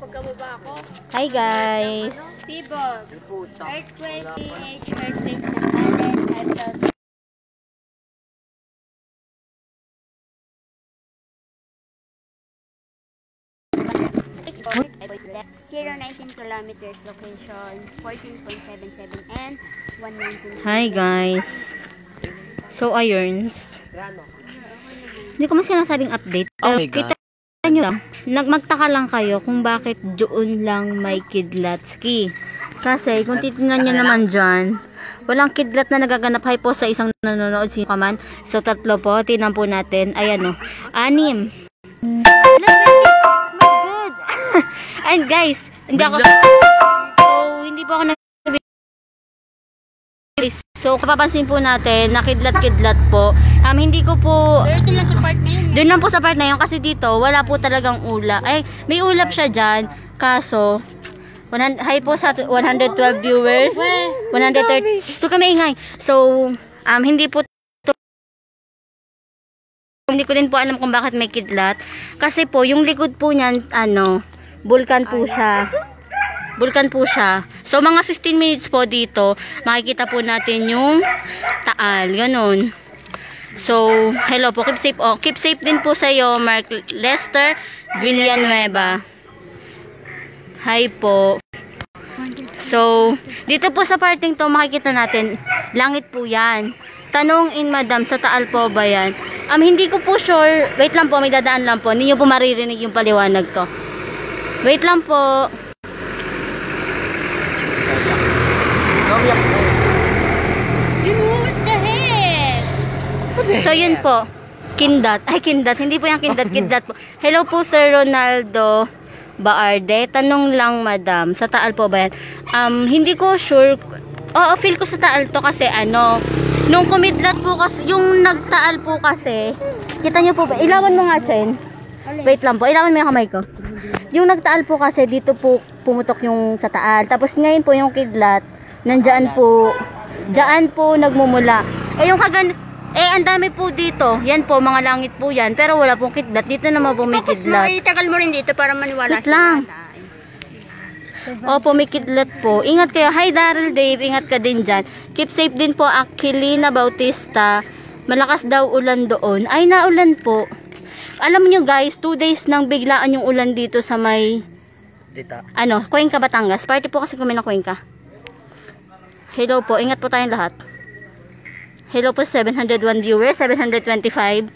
pagkababa ako. Hi guys! Tibog. Earthquake, PH, earthquake sa Thailand, 019 kilometers location, 14.77 and 119. Hi guys! So ayurns. Hindi ko man sinasabing update. Pero kita nyo lang, magtaka lang kayo kung bakit doon lang may kidlatski. Kasi kung titignan nyo naman dyan, walang kidlat na nagaganap. Hi po sa isang nanonood, sino ka man. So tatlo po, tingnan po natin. Ayan o, 6. And guys, hindi po ako so kapapansin po natin, nakidlat-kidlat po. Hindi ko po Pero doon lang sa part na yun. doon lang po sa part na yun kasi dito wala po talagang ulap. Ay, may ulap siya dyan. Kaso, hi po sa 112 viewers. 130. Ito kami ingay. So, hindi po hindi ko din po alam kung bakit may kidlat. Kasi po, yung likod po niyan, bulkan po siya. Bulkan po siya. So, mga 15 minutes po dito, makikita po natin yung Taal. Ganun. So, hello po. Keep safe. Oh, keep safe din po sa iyo, Mark Lester Villanueva. Hi po. So, dito po sa parting to, makikita natin, langit po yan. Tanong in madam, sa Taal po ba yan? Hindi ko po sure. Wait lang po, may dadaan lang po. Hindi nyo po maririnig yung paliwanag ko. Wait lang po. What the heck? So yun po, Kindat. Ay, Kindat. Hindi po yung Kindat, Kindat po. Hello po, Sir Ronaldo Baarde. Tanong lang, madam. Sa Taal po ba yan? Hindi ko sure. Oo, feel ko sa Taal to kasi nung kumidlat po kasi, yung nagtaal po kasi, kita nyo po ba? Ilawan mo nga, Chen. Wait lang po. Ilawan mo yung kamay ko. Yung nagtaal po kasi, dito po pumutok yung sa Taal. Tapos ngayon po yung kidlat, nandyan po, dyan po nagmumula. Yung ang dami po dito. Yan po, mga langit po yan. Pero wala pong kidlat. Dito naman po may kidlat. Itagal mo rin dito para maniwala wait lang. Opo, may kidlat po. Ingat kayo. Hi, Daryl Dave. Ingat ka din dyan. Keep safe din po, Aquilina Bautista. Malakas daw ulan doon. Ay, naulan po. Alam niyo guys, 2 days nang biglaan yung ulan dito sa may Cuenca, Batangas. Party po kasi kami ng Cuenca. Hello po, ingat po tayong lahat. Hello po, 701 viewers, 725.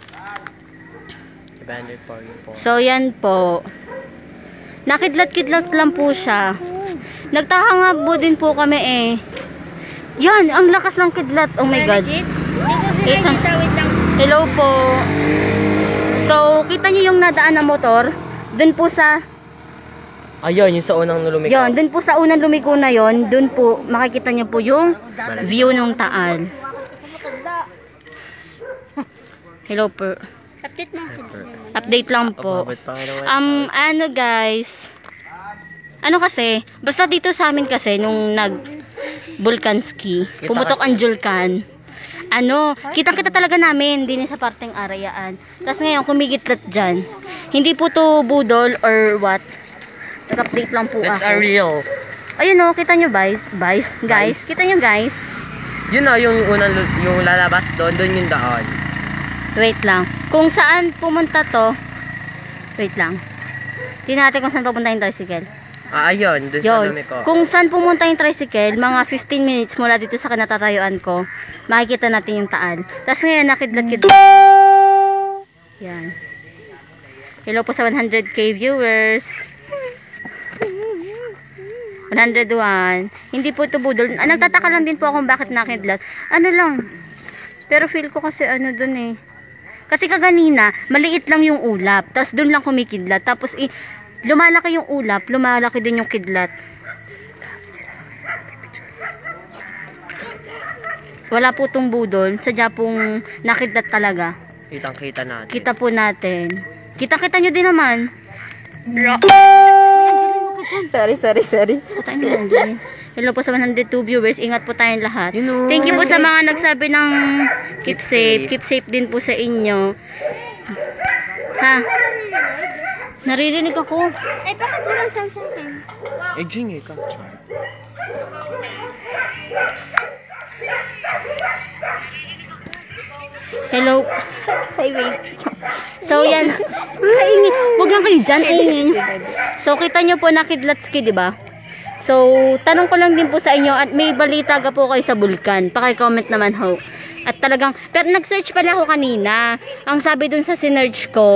So yan po. Nakidlat-kidlat lang po siya. Nagtaka nga po din po kami Yan, ang lakas ng kidlat. Oh my god. Hello po. So, kita nyo yung nadaan na motor. Dun po sa ayun, yung sa unang lumiko. Yun, dun po sa unang lumiko na yon, dun po makikita nyo po yung view ng Taal. Hello po. Update mo. Update lang po. Guys. Kasi, basta dito sa amin kasi, nung nag-vulcan ski, pumutok ang Julcan. Kitang-kita talaga namin, din sa parteng arayaan. Tapos ngayon, kumigitlat dyan. Hindi po to budol or what. Nag-update lang po That's ako. real. Ayun kita nyo guys. Kita nyo guys. Yun yung unang, yung lalabas doon yung daan. Wait lang. Kung saan pumunta to, wait lang. Tingnan natin kung saan papunta yung tricycle. Ayun, doon sa lumiko. Kung saan pumunta yung tricycle, mga 15 minutes mula dito sa kinatatayuan ko, makikita natin yung Taal. Tapos ngayon, nakidlat-kidlat. Yan. Hello po sa 100k viewers. 101. Hindi po ito budol. Nagtataka lang din po ako bakit nakidlat. Lang. Pero feel ko kasi dun Kasi kaganina, maliit lang yung ulap. Tapos dun lang kumikidlat. Tapos lumalaki yung ulap, lumalaki din yung kidlat. Wala po itong budol. Sadya pong nakidlat talaga. Kitang-kita natin. Kita po natin. Kita-kita nyo din naman. Sorry. Hello po sa 102 viewers. Ingat po tayong lahat. Thank you po sa mga nagsabi ng keep safe. Keep safe din po sa inyo. Ha? Naririnig ako. Ay, bakit walang sound sa akin? Eh, Jing, ka. Hello. Ay, wait. So, yan. Kaingin. Huwag lang kayo dyan. Ingin. So, kita nyo po nakidlatski, di ba? So, tanong ko lang din po sa inyo at may balita ka po kayo sa bulkan. Paki-comment naman ho. At talagang, pero nag-search pala ako kanina. Ang sabi dun sa sinerch ko,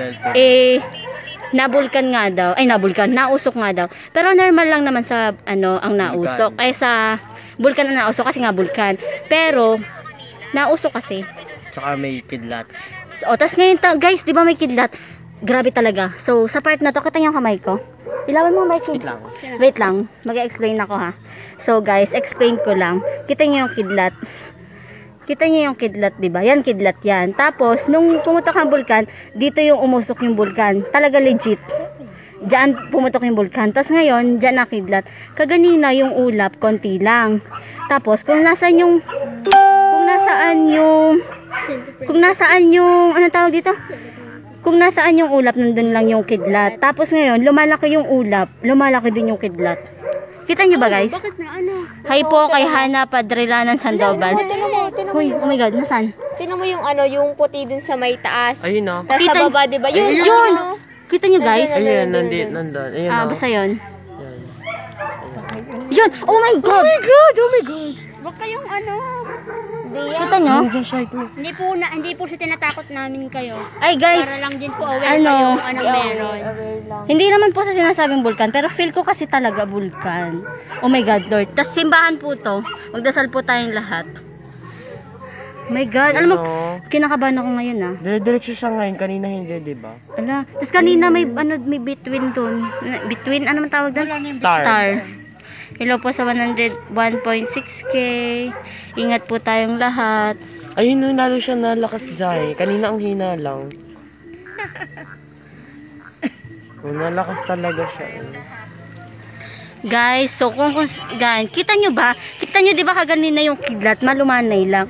nabulkan nga daw. Ay, nausok nga daw. Pero normal lang naman sa, ang nausok. Ay, sa bulkan na nausok kasi nga bulkan. Pero, nausok kasi. Tsaka may kidlat. So, tas ngayon, guys, di ba may kidlat? Grabe talaga. So, sa part na to, kita niyo ang kamay ko. Ilawan mo, Mike. Wait lang. Wait lang. Mag-explain ako, ha. So, guys, explain ko lang. Kita niyo yung kidlat. Kita niyo yung kidlat, di ba? Yan, kidlat yan. Tapos, nung pumutok ang bulkan, dito yung umusok yung bulkan. Talaga legit. Diyan pumutok yung bulkan. Tapos ngayon, diyan nakidlat. Kaganina yung ulap, konti lang. Tapos, kung nasaan yung ano tawag dito? Kung nasaan yung ulap, nandun lang yung kidlat. Tapos ngayon, lumalaki yung ulap, lumalaki din yung kidlat. Kita nyo ba, guys? Bakit na ano? Hi po kay Hana Padrilanan Sandoval. Uy, oh my God, nasaan? Tingnan mo yung yung puti dun sa may taas. Ayun na. Tapos sa baba, di ba? Yun! Kita nyo, guys? Ayun, nandun. Ayun na. Basta yun. Yun! Oh my God! Huwag kayong ano. Kita nyo? Hindi po siya tinatakot namin kayo. Ay, guys! Para lang din po aware kayo kung anong meron. Hindi naman po sa sinasabing bulkan, pero feel ko kasi talaga bulkan. Oh my God, Lord. Tas simbahan po to. Magdasal po tayong lahat. Oh my God. Alam mo, kinakabahan ako ngayon, ah. Dire-diretso siya ngayon. Kanina hindi, di ba? Ala. Tas kanina may between dun. Between, ano man tawag doon? Star. Hello po sa 101.6K. Ingat po tayong lahat. Ayun, lalo siya nalakas dyan. Kanina ang hina lang. Nalakas talaga siya. Guys, so kung guys, kita nyo ba? Kita nyo di ba kaganina yung kidlat? Malumanay lang.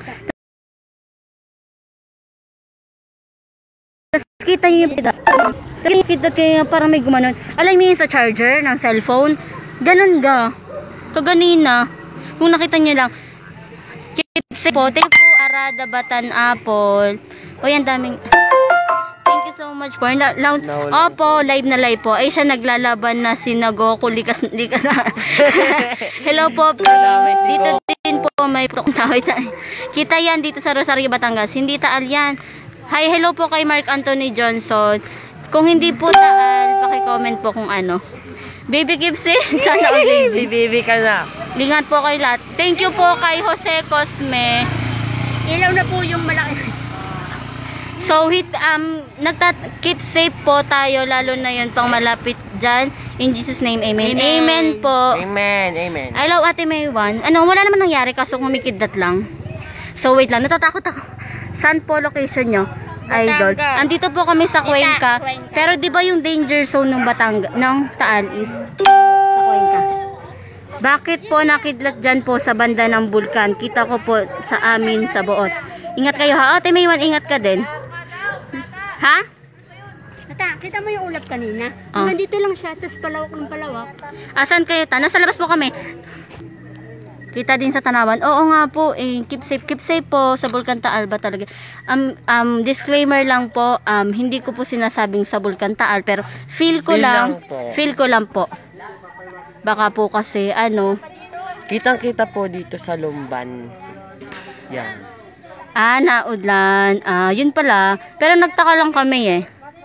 Tapos kita nyo yung kidlat. Yung kidlat kaya parang may gumanon. Alam mo yun sa charger ng cellphone? Ganun ga. Kaganina. Kung nakita nyo lang. Keep po. Thank you po, Arada Batan Apple. O yan, daming. Thank you so much po. Opo, live na live po. Ay, siya naglalaban na si Nagoku. Likas na. Hello po. Dito din po may kita yan dito sa Rosario, Batangas. Hindi taal yan. Hi, hello po kay Mark Anthony Johnson. Kung hindi po taal, paki-comment po kung ano. Baby Gibson, sana all baby. Baby ka na. Lingat po kayo lahat. Thank you po kay Jose Cosme. Ilaw na po yung malaki. So, keep safe po tayo, lalo na yun pang malapit dyan. In Jesus name, amen. Amen po. Amen. I love Ate Maywan. Wala naman nangyari, kaso kumikidlat lang. So, wait lang, natatakot ako. Saan po location nyo? Idol. Andito po kami sa Cuenca. Pero di ba yung danger zone ng ng Taal is sa Cuenca? Bakit po nakidlat dyan po sa banda ng bulkan? Kita ko po sa amin sa Boot. Ingat kayo ha. Ate Maywan, ingat ka din. Ha? Kita mo yung ulap kanina? Hanggang dito lang siya, tapos palawak ng palawak. Asan kayo? Nasa labas po kami. Kita din sa Tanawan. Oo nga po, keep safe po sa Bulkan Taal ba talaga. Disclaimer lang po, hindi ko po sinasabing sa Bulkan Taal, pero feel ko lang po. Baka po kasi Kitang-kita po dito sa Lumban. Yan. Naudlan. Yun pala. Pero nagtaka lang kami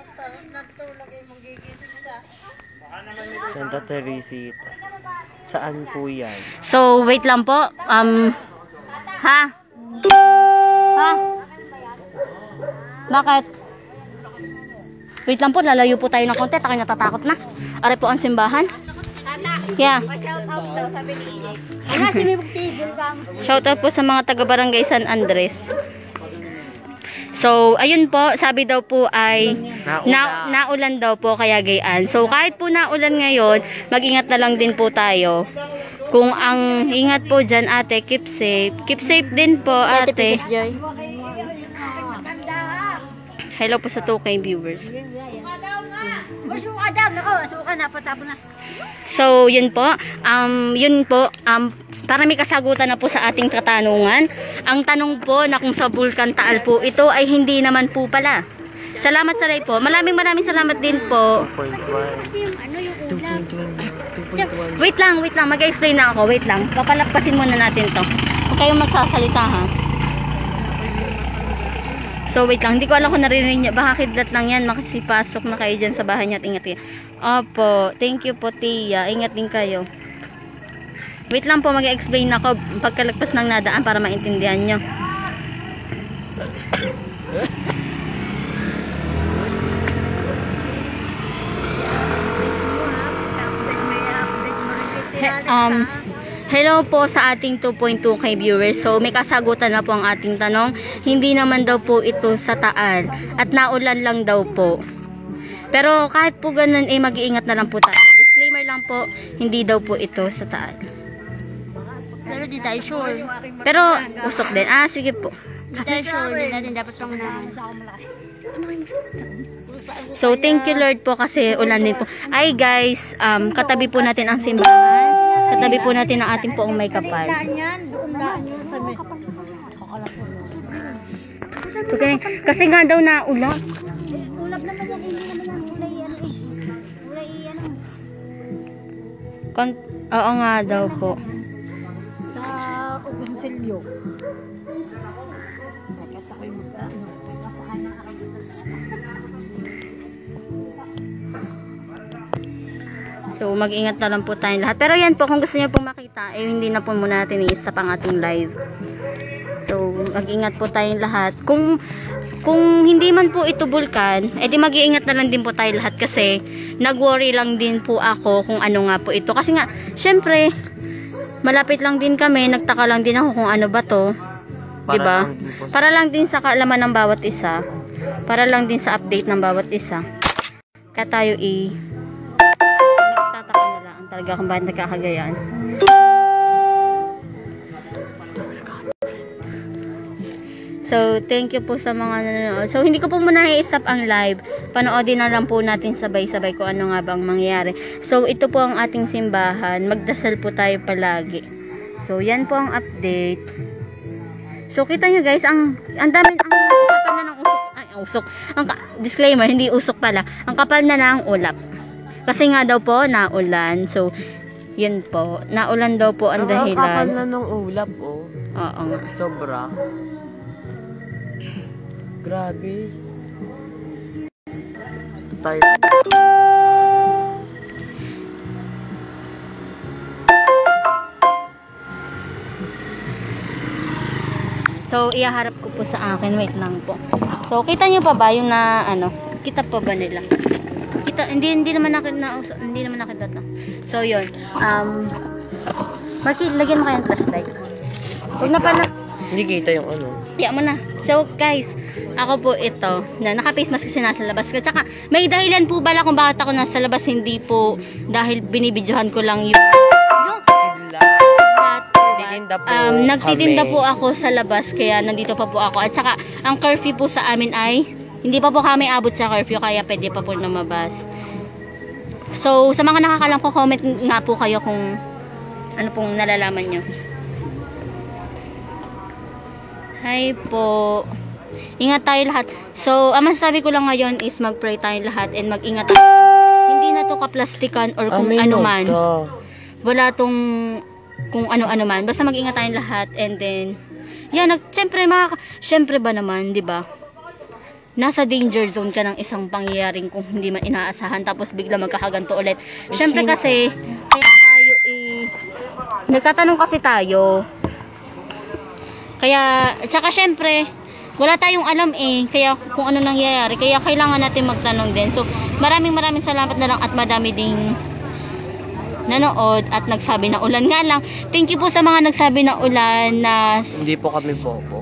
Santa Teresita. Saan po yan? So, wait lang po. Ha? Bakit? Wait lang po, lalayo po tayo ng konti. Tayo natatakot na. Are po ang simbahan. Yeah. Shout out po sa mga taga-barangay San Andres. So, ayun po, sabi daw po ay naulan daw po kaya gayaan. So, kahit po naulan ngayon, mag-ingat na lang din po tayo. Kung ang ingat po dyan, ate, keep safe. Keep safe din po, ate. Hello po sa 2K viewers. Suka daw. Nako, suka na. Patapon na. So, yun po. Para may kasagutan na po sa ating katanungan. Ang tanong po na kung sa Bulkan Taal po ito ay hindi naman po pala. Salamat sa live po. Maraming salamat din po. Kasi yung ano yung ulam. 2.1. Wait lang. Mag-explain na ako. Wait lang. Papalakpasin muna natin to. Huwag kayong magsasalita ha. So, wait lang. Hindi ko alam kung narinig niya. Baka kidlat lang yan. Makasipasok na kayo dyan sa bahay niyo at ingat kayo. Opo. Thank you po, Tia. Ingat din kayo. Wait lang po. Mag-explain ako pagkalagpas ng nadaan para maintindihan nyo. Hello po sa ating 2.2k viewers. So may kasagutan na po ang ating tanong. Hindi naman daw po ito sa Taal at naulan lang daw po. Pero kahit po ganun mag-iingat na lang po tayo. Disclaimer lang po, hindi daw po ito sa Taal. Pero di tayo sure. Pero usok din. Sige po. Di tayo sure. Hindi natin dapat pang na. So thank you Lord po kasi ulan din po. Ay guys, katabi po natin ang simbahan. Katabi po natin ang ating poong may kapal. Okay. Kasi nga daw na ulan. Ulap naman yan. Hindi naman yan. Ulay ano. Oo nga daw po. Sa Ugonsilyo. So mag-ingat na lang po tayong lahat. Pero yan po, kung gusto niyo po makita, hindi na po muna natin i-stop ang ating live. So mag-ingat po tayong lahat. Kung hindi man po ito bulkan, edi mag-iingat na lang din po tayo lahat kasi nag-worry lang din po ako kung ano nga po ito. Kasi nga, syempre, malapit lang din kami, nagtaka lang din ako kung ano ba to. Diba? Para lang din sa kaalaman ng bawat isa. Para lang din sa update ng bawat isa. Kaya tayo nagtataka na lang talaga kung bakit nagkakagayaan. So, thank you po sa mga nanonood. So, hindi ko po muna i-stop ang live. Panoodin na lang po natin sabay-sabay kung ano nga bang mangyayari. So, ito po ang ating simbahan. Magdasal po tayo palagi. So, yan po ang update. So, kita nyo guys, ang dami, ang kapal na ng usok. Disclaimer, hindi usok pala. Ang kapal na ng ulap. Kasi nga daw po, naulan. So, yun po. Naulan daw po ang dahilan. Ang kapal na ng ulap, oh. Oo nga. Sobra. Grabe. Tayo. So, ihaharap ko po sa akin. Wait lang po. So, kita nyo pa ba yung na, kita pa ba nila? Hindi naman nakita to. So, yun. Marky, lagyan mo kayong flashlight. Huwag na pala. Hindi kita yung ano. Tiyak mo na. So, guys, ako po ito, na naka-face mask kasi nasa labas ko. Tsaka, may dahilan po bala kung bakit ako nasa labas. Hindi po dahil binibidyohan ko lang yung nagtitinda po ako sa labas, kaya nandito pa po ako. At saka, ang curfew po sa amin ay hindi pa po kami abot sa curfew, kaya pwede pa po lumabas. So, sa mga nakakalam ko, comment nga po kayo kung ano pong nalalaman nyo. Hi po. Ingat tayo lahat. So, ang masasabi ko lang ngayon is mag-pray tayo lahat and mag-ingat tayo. Hindi na to kaplastikan or kung ano man. Wala tong kung ano-ano man. Basta mag-ingat tayong lahat and then yan, syempre ba naman, 'di ba? Nasa danger zone ka ng isang pangyayaring kung hindi man inaasahan tapos bigla magkakaganto ulit. Syempre kasi kaya tayo nagtatanong kasi tayo. Kaya tsaka syempre wala tayong alam kaya kung ano nangyayari, kaya kailangan natin magtanong din. So maraming salamat na lang at madami ding nanood at nagsabi na ulan nga lang. Thank you po sa mga nagsabi na ulan na hindi po kami bobo.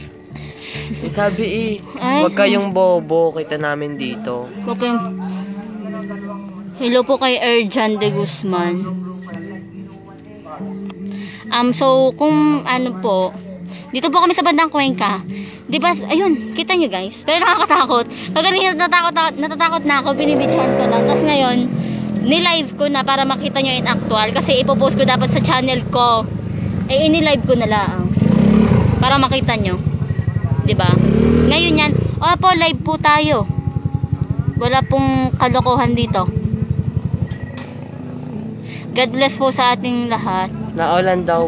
Sabi huwag kayong bobo, kita namin dito. Okay. Hello po kay Erjan de Guzman. So kung ano po, dito po kami sa bandang Cuenca. Di ba? Ayun, kita nyo guys. Pero nakakatakot. Kaganina natatakot na ako. Binibidyohan ko lang. Tapos ngayon, nilive ko na para makita nyo in actual. Kasi ipopost ko dapat sa channel ko. Eh, inilive ko na lang. Para makita nyo. Di ba? Ngayon yan. Opo, live po tayo. Wala pong kalokohan dito. God bless po sa ating lahat. Naulan daw.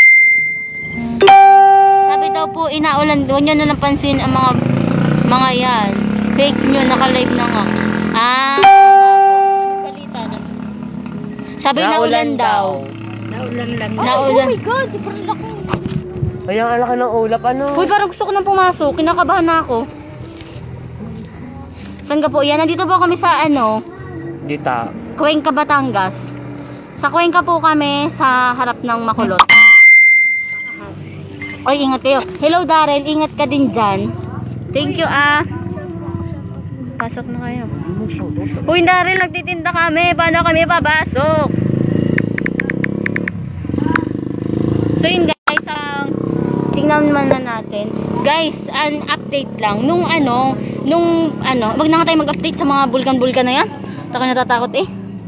Sabi daw po, inaulan. Huwag nyo na lang pansin ang mga yan. Fake nyo, naka-live na nga. Balita na. Sabi naulan daw. Naulan lang. Naulan. Oh my God, sobrang laki. Ay, ang alaki ng ulap. Ano? Uy, parang gusto ko nang pumasok. Kinakabahan na ako. Saan ka po? Yan, nandito po kami sa Dita. Cuenca, Batangas. Sa Cuenca po kami sa harap ng Makulot. Oy, ingat kayo. Hello, Darren. Ingat ka din dyan. Thank you, Pasok na kayo. Uy, Darren, nagtitinda kami. Paano kami papasok? So, yun guys, tingnan naman na natin. Guys, an update lang. Nung wag na nga tayo mag-update sa mga bulkan-bulkan na yan. Ako natatakot eh.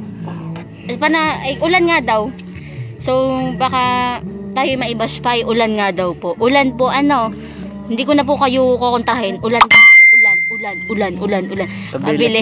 Ulan nga daw. So, baka tayo maibash pa, ulan nga daw po. Ulan po, hindi ko na po kayo kukontahin. Ulan po, ulan. Mabili.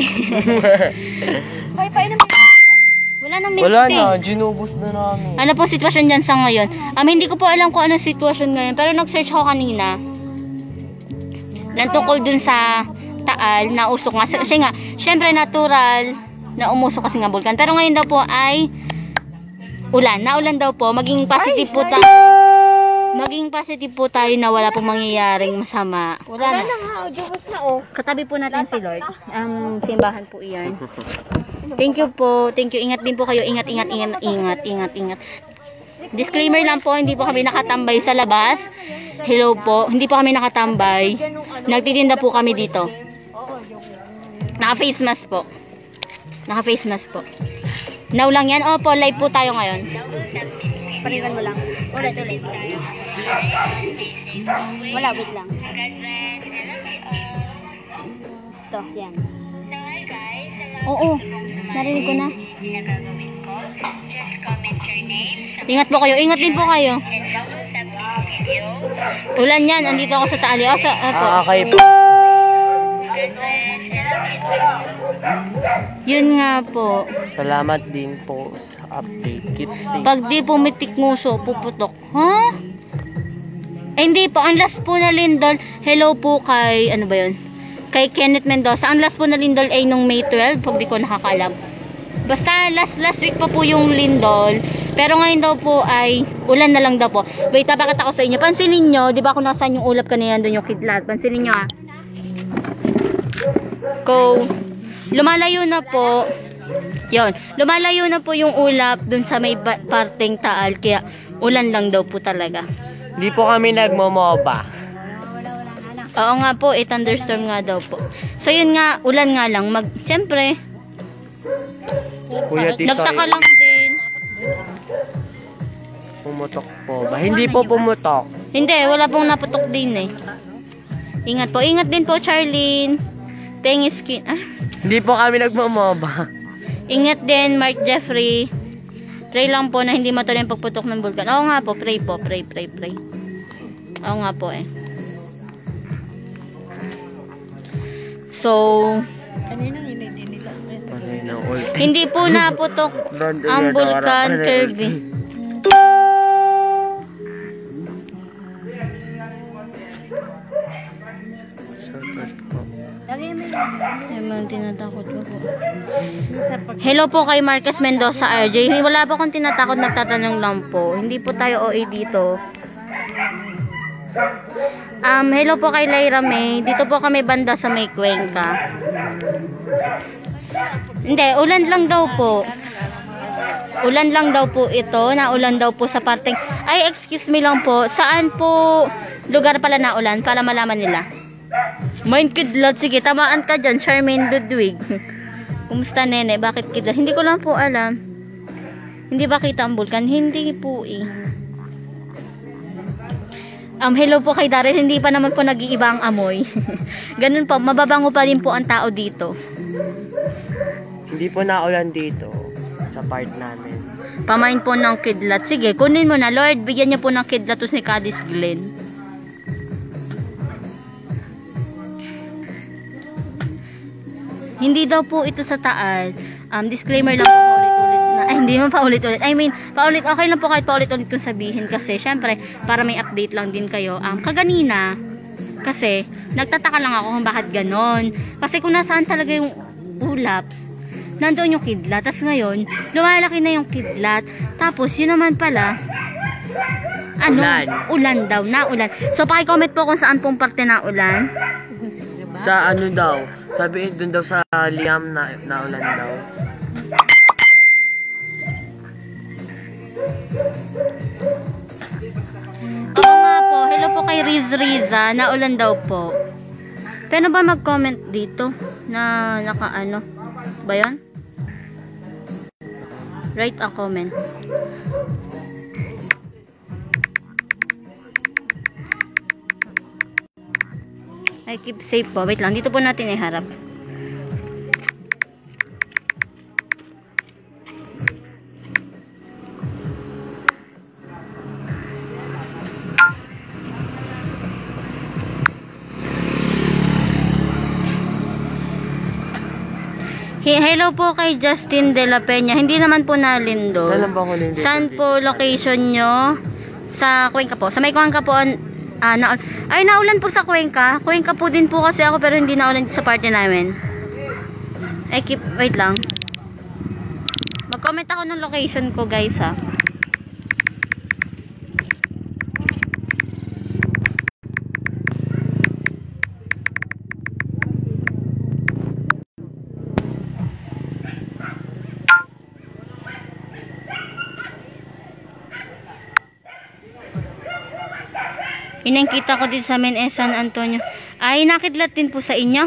Wala nang milk Wala tea. na, ginubos na namin. Ano po sitwasyon dyan sa ngayon? Hindi ko po alam kung ano sitwasyon ngayon. Pero nag-search ako kanina. Nantungkol dun sa Taal na usok nga. Kasi nga, syempre natural na umusok kasi nga bulkan. Pero ngayon daw po ay ulan. Naulan daw po. Maging positive po tayo. Maging positive po tayo na wala pong mangyayaring masama. Wala na nga, Diyos na oh. Katabi po natin si Lord. Simbahan po iyan. Thank you po. Thank you. Ingat din po kayo. Ingat. Disclaimer lang po, hindi po kami nakatambay sa labas. Hello po. Hindi po kami nakatambay. Nagtitinda po kami dito. Naka-face mask po. Now lang yan. Opo, live po tayo ngayon. Pariwan mo lang. Ulit. Wala, wait lang. Ito, yan. Oo, narinig ko na. Ingat po kayo. Ingat din po kayo. Ulan yan. Andito ako sa Taali. Okay po. Yun nga po. Salamat din po sa update. Keep safe. Pag di pumitik nguso, puputok. Ha? Hindi po. Ang last po na lindol. Hello po kay, kay Kenneth Mendoza. Ang last po na lindol ay nung May 12. Pag di ko nakakalam. Basta last week pa po yung lindol. Pero ngayon daw po ay ulan na lang daw po. Wait, tapakita ko sa inyo. Pansinin nyo. Di ba kung nasaan yung ulap kanina doon yung kidlat? Pansinin nyo lumalayo na po. Yon, lumalayo na po yung ulap dun sa may parteng Taal. Kaya ulan lang daw po talaga. Hindi po kami nagmomoba. Oo nga po, thunderstorm nga daw po. So yun nga, ulan nga lang. Siyempre, Kuya Tisoy, nagtaka lang din. pumutok po ba? Hindi po pumutok. Hindi, wala pong naputok din eh. Ingat po. Ingat din po, Charlene. Pengi skin. Hindi po kami nagmomoba. Ingat din, Mark Jeffrey. Pray lang po na hindi matuloy ang pagputok ng bulkan. Oo nga po, pray po. Pray. Oo nga po eh. So, hindi po naputok ang bulkan, Kirby. Tinatakot ko po. Hello po kay Marcus Mendoza RJ. Wala po akong tinatakot, nagtatanong lang po. Hindi po tayo OA dito. Hello po kay Lyra May. Dito po kami banda sa may Cuenca. Hindi, ulan lang daw po. Ulan lang daw po ito. Naulan daw po sa parteng. Ay, excuse me lang po. Saan po lugar pala naulan para malaman nila? Mind kidlat. Sige, tamaan ka dyan. Charmaine Ludwig. Kumusta nene? Bakit kidlat? Hindi ko lang po alam. Hindi ba kita ang bulkan? Hindi po eh. Hello po kay Daryl, hindi pa naman po nag-iiba ang amoy. Ganun po, mababango pa rin po ang tao dito. Hindi po naulan dito sa part namin. Pamain po ng kidlat. Sige, kunin mo na, Lord. Bigyan niyo po ng kidlat to si Cadiz Glen. Hindi daw po ito sa taal. Disclaimer lang po, paulit-ulit na. Ay, hindi naman paulit-ulit. I mean, okay lang po kahit paulit-ulit kung sabihin kasi, syempre, para may update lang din kayo. Kaganina, kasi, nagtataka lang ako kung bakit ganon. Kasi kung nasaan talaga yung ulap, nandoon yung kidlat. Tapos ngayon, lumalaki na yung kidlat. Tapos, yun naman pala, ulan daw, naulan. So, paki-comment po kung saan pong parte na ulan. Sa ano daw? Sabi dun daw sa Liam na naulan daw. Oo nga po. Hello po kay Riza. Naulan daw po. Pero ba mag-comment dito? Na naka-ano? Ba yun? Write a comment. I keep safe po. Wait lang. Dito po natin iharap. Hello po kay Justin De La Peña. Hindi naman po nalindol. Saan po location nyo? Sa Cuenca po. Sa may Cuenca po. Naulan po sa Cuenca. Cuenca po din po kasi ako pero hindi naulan sa party namin. Wait lang. Mag-comment ako ng location ko guys ha. Inangkita ko dito sa amin San Antonio. Ay, nakidlat din po sa inyo.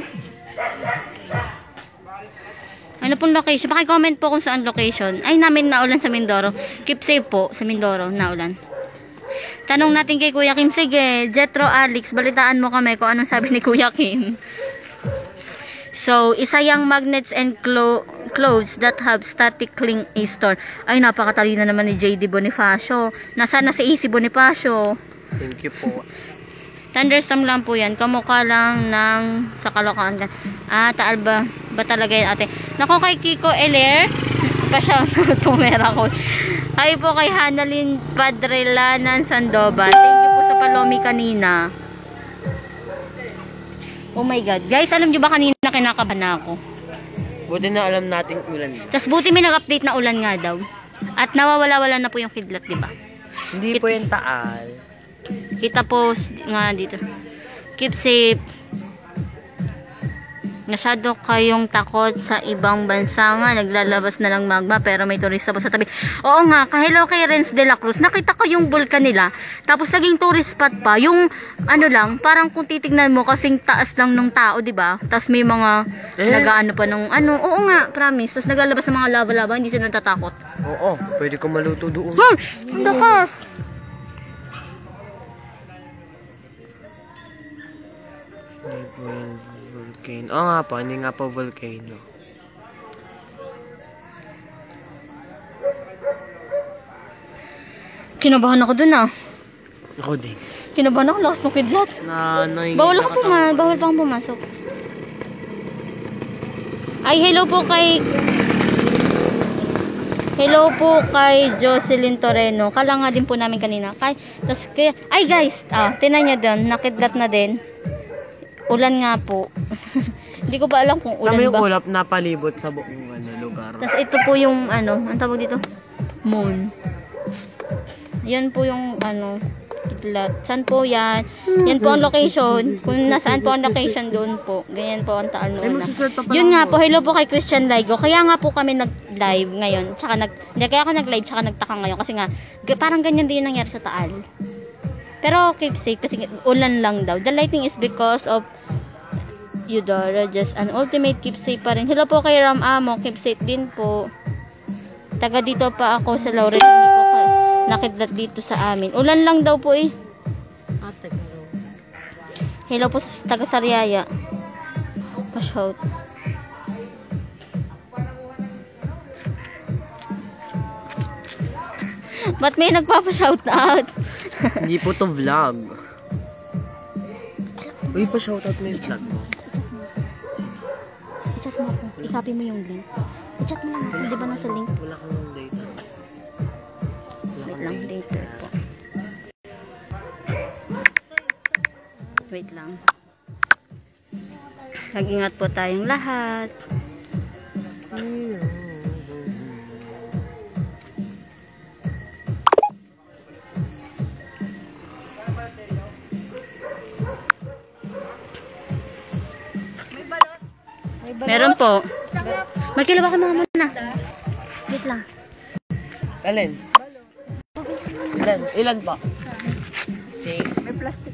Ano pong location? Paki-comment po kung saan location. Ay, namin naulan sa Mindoro. Keep safe po sa Mindoro, naulan. Tanong natin kay Kuya Kim. Sige, Jetro Alex, balitaan mo kami kung anong sabi ni Kuya Kim. So, isa yung magnets and clothes that have static link a store. Ay, napakatalino naman ni JD Bonifacio. Nasaan na si AC Bonifacio? Thank you po. Thunderstorm lang po yan. Kamukha lang ng sa Caloocan. Taal ba talaga yan ate? Naku kay Kiko Eler. Pa siya tumera ko. Hi po kay Hanalyn Padrelanan Sandoval. Thank you po sa palomi kanina. Oh my God. Guys, alam nyo ba kanina kinakabahan ako? Buti na alam nating ulan. Tas buti may nag-update na ulan nga daw. At nawawala-wala na po yung kidlat, diba? Hindi po yung taal. Kita po nga dito. Keep safe. Masyado kayong takot sa ibang bansa nga. Naglalabas na lang magma pero may turista po sa tabi. Oo nga, hello kay Renz de la Cruz. Nakita ko yung vulkan nila. Tapos naging tourist spot pa. Yung ano lang, parang kung titignan mo kasing taas lang ng tao, diba? Tapos may mga nagaano pa ng ano. Oo nga, promise. Tapos naglalabas ng mga lava-lava. Hindi sila natatakot. Oo, pwede ko maluto doon. Nakas! Hindi po yung volcano. Oo nga po, hindi nga po volcano. Kinabahan ako dun Ako din. Kinabahan ako, lakas ng kidlat. Bawal pang pumasok. Ay, hello po kay Jocelyn Toreno. Kala nga din po namin kanina. Ay guys, tinan nyo dun, nakidlat na din. Ulan nga po. Hindi ko pa alam kung ulan yung ba. ulap na palibot sa buong lugar. Tapos ito po yung ang tawag dito? Moon. Yan po yung kidlat. Saan po yan? Yan po ang location. Kung nasaan po ang location doon po. Ganyan po ang taal noon. Yun nga po, hello po kay Christian Ligo. Kaya nga po kami nag-live ngayon. Kaya ako nag-live tsaka nagtaka ngayon. Kasi nga, parang ganyan din yung nangyari sa taal. Pero keep safe kasi ulan lang daw. The lighting is because of Eudora. Just an ultimate keep safe pa rin. Hello po kay Ram Amo. Keep safe din po. Taga dito pa ako sa Laurel. Hindi po nakidlat dito sa amin. Ulan lang daw po eh. Ate. Hello po sa taga Sariaya. Pa-shout. Ba't may nagpapa-shout out? Hindi po to vlog. Uy, pa-shoutout mo yung vlog mo. I-chat mo ako. I-copy mo yung link. I-chat mo lang ako. Di ba nasa link? Wala kang data. Wait lang. Later po. Wait lang. Mag-ingat po tayong lahat. Meron po. Markilo ba ka mga muna? Wait lang. Alin? Ilan pa? May plastic.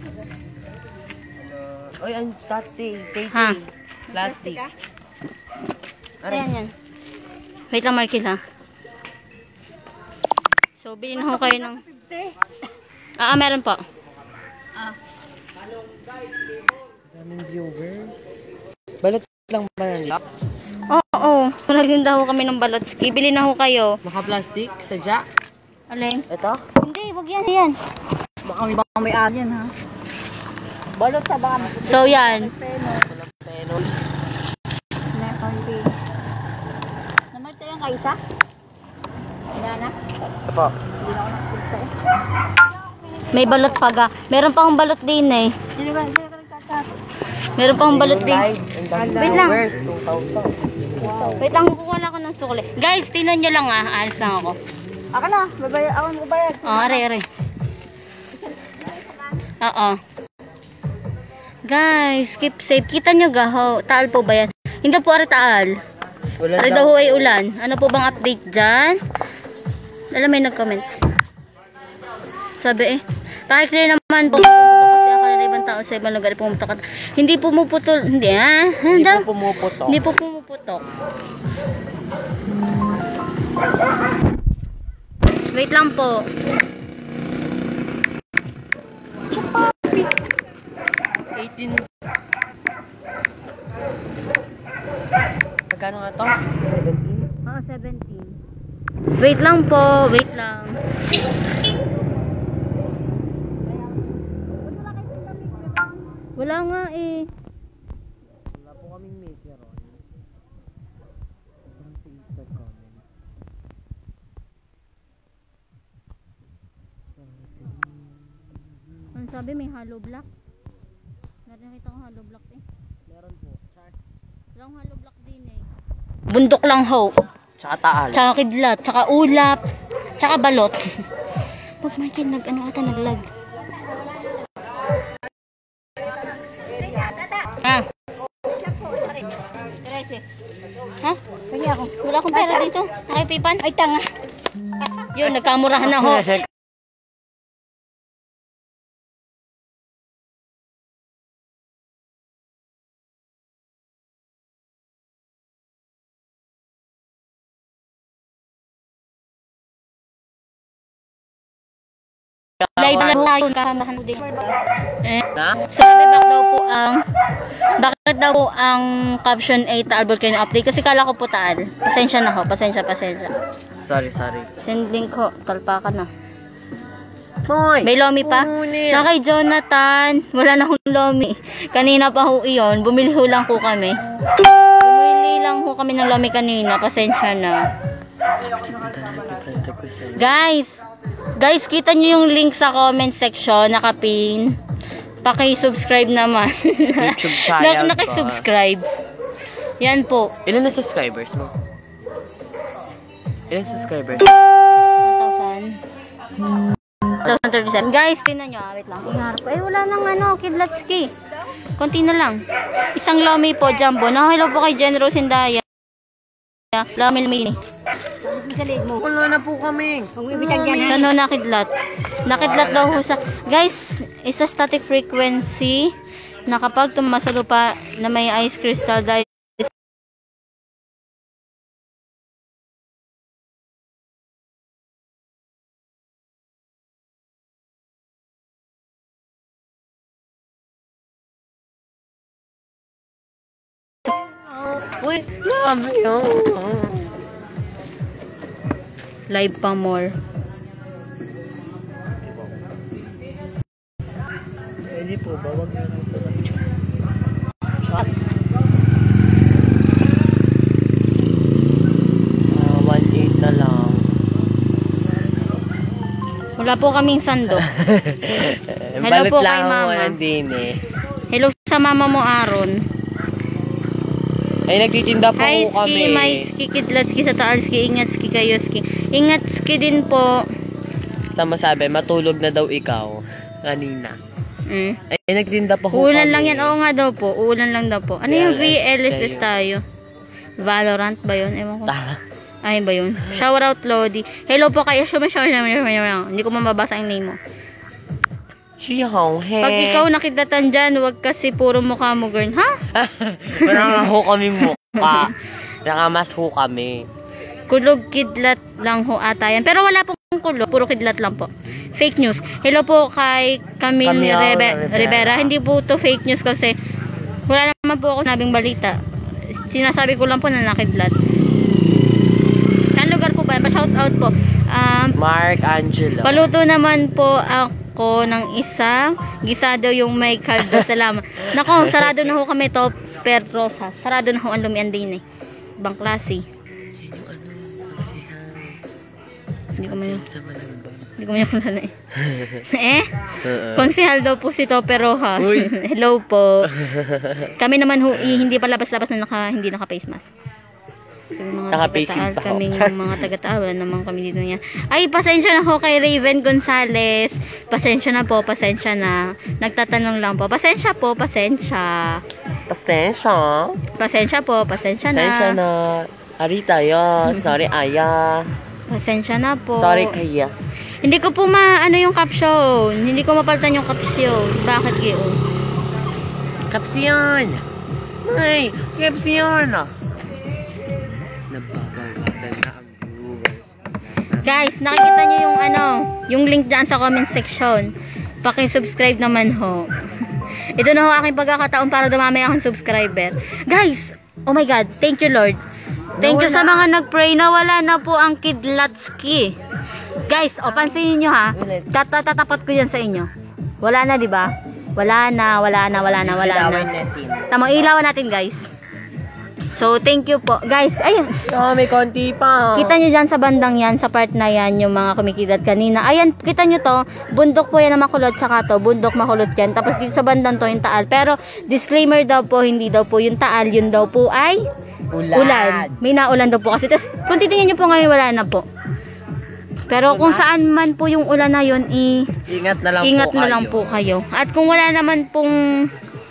Uy, ang tati. Ha? Plastic. Ayan yan. Wait lang, Markil ha. So, bilhin ho kayo ng... meron po. Daming viewers. Balot lang ba ng lock? Oo. Nagtinda ho kami ng balotski. Bilhin na ho kayo. Maka-plastic? Sadya? Alin? Ito? Hindi, wag yan. Yan. Baka may yan ha? Balot sa baka. So, yan. Pero. Namarta yung kaisa? Wala na? Ito. May balot pa ga. Meron pa akong balot din eh. Meron pa akong balot din. Wait lang. Viewers, 2,000. Wait lang, kukuha lang ako ng sukli. Guys, tinan nyo lang ah. Alis lang ako. Ako na, ako magbayad. Are. Oo. Guys, keep safe. Kita nyo ga, taal po ba yan? Hindi po are taal. Are daw ho ay ulan. Ano po bang update dyan? Alam, may nag-comment. Sabi pakiclear naman po. Kasi ako na ibang tao sa ibang lugar pumuputok. Hindi pumuputol. Hindi ha? Hindi po pumuputok. Hindi po pumuputok. Wait lang po. Magkano nga to? 17? Oo, 17. Wait lang po. Wait lang. Wala nga eh. Wala po kaming makeron. Ang sa comment. Ang sabi may hollow block. Nakita ko hollow block eh. Meron po. Char. Walang hollow block din eh. Bundok lang ho. Tsaka taal. Tsaka kidlat. Tsaka ulap. Tsaka balot. Pag Martin naglag. Ha? Ha? Kaya ako. Wala akong pera dito. Nakipipan. Ay, tanga. Yun, nagkamurahan na ho. Live na tayo. Kahandahan din. Sabi bakit daw po ang caption ay Taal Volcano update? Kasi kala ko po Taal. Pasensya na ho. Pasensya. Sorry. Send link ho. Talpakan na. Hoy! May lomi pa? Sa kay Jonathan, wala na akong lomi. Kanina pa ho iyon. Bumili ho lang po kami. Bumili lang ho kami ng lomi kanina. Pasensya na. Guys, kita nyo yung link sa comment section, nakapin. Paki-subscribe naman. YouTube channel. Naki-subscribe. Yan po. Ilan na subscribers mo? Ilan subscribers? 1,000. 1,037. Guys, tingnan nyo. Wait lang. Iharap ko. Wala nang kidlatski. Konti na lang. Isang lomi po, jumbo. Hello po kay Jen Rose Indaya. Lomi mini. Wala na po kami. Nakidlat. Nakidlat daw ho sa... Guys, isa static frequency na kapag tumama sa lupa na may ice crystal dahil Uy, grabe yun. Live pa more. Hindi po, bawag na lang po. 1.8 na lang. Wala po kaming sando. Hello Balit po kay lang ako mama. nandin eh. Hello sa mama mo, Aaron. Ay, nagtitinda po Hi, kami. Ski, may Ski, Kidlatski sa Taalski, ingat Ski kayo, Ski. Ingat Ski din po. Tama sabi, matulog na daw ikaw. Kanina. Ay, nagtitinda pa po Uulan kami. lang yan. Oo nga daw po. Uulan lang daw po. Ano yung VLSS VLSS tayo? Valorant ba yun? Ewan ko. Tama. Ay ba yun? Shower out, Lodi. Hello po kayo. Hindi ko mababasa ang name mo. Si Hong He. Pag ikaw nakitatan dyan, huwag kasi puro mukha mo, girl. Ha? Wala nga ho kami mukha. Nakamas ho kami. Kulog kidlat lang ho ata yan. Pero wala pong kulog. Puro kidlat lang po. Fake news. Hello po kay Camille Rivera. Hindi po to fake news kasi wala naman po ako sinabing balita. Sinasabi ko lang po na nakidlat. Saan lugar po ba? Pa-shout out po. Mark Angelo. Paluto naman po ako ng isang gisado yung may kaldo. Salamat. Nako, sarado na ho kami to per rosas. Sarado na ho ang lumian din eh. Ibang klase. Hindi ko man kilala eh. Konsehal daw po si Tope Rojas. Hello po. Kami naman ho, hindi pa labas-labas na hindi naka-face mask. Naka-facing pa. Kaming mga taga-Taal, wala naman kami dito niyan. Ay, pasensya na ho kay Raven Gonzales. Pasensya na po, pasensya na. Nagtatanong lang po. Pasensya po, pasensya. Pasensya. Pasensya po, pasensya na. Pasensya na. Arita ya. Sorry, Aya. Pasensya na po. Sorry, Kaya. Hindi ko po ano yung caption. Hindi ko mapalitan yung caption. Bakit gayon? Kapsiyon. Ay, kapsiyon. Nababawasan na ang viewers. Guys, nakikita nyo yung yung link dyan sa comment section. Paki-subscribe naman ho. Ito na ho aking pagkakataon para dumami akong subscriber. Guys, oh my God, thank you Lord. Thank you sa mga nag-pray na wala na po ang Kidlatski. Guys, pansinin nyo ha. Tatapat ko yan sa inyo. Wala na, di ba? Wala na. Tamang ilawan natin, guys. So, thank you po. Guys, ayun. Oh, may konti pa. Kita nyo dyan sa bandang yan, sa part na yan, yung mga kumikidat kanina. Ayan, kita nyo to. Bundok po yan na makulot, saka to. Bundok makulot yan. Tapos dito sa bandang to, yung Taal. Pero, disclaimer daw po, hindi daw po yung Taal. Yun daw po ay ulan. May naulan daw po kasi. Tapos, kung titingnan nyo po ngayon, wala na po. Pero kung saan man po yung ulan na yun, ingat na lang po kayo. At kung wala naman pong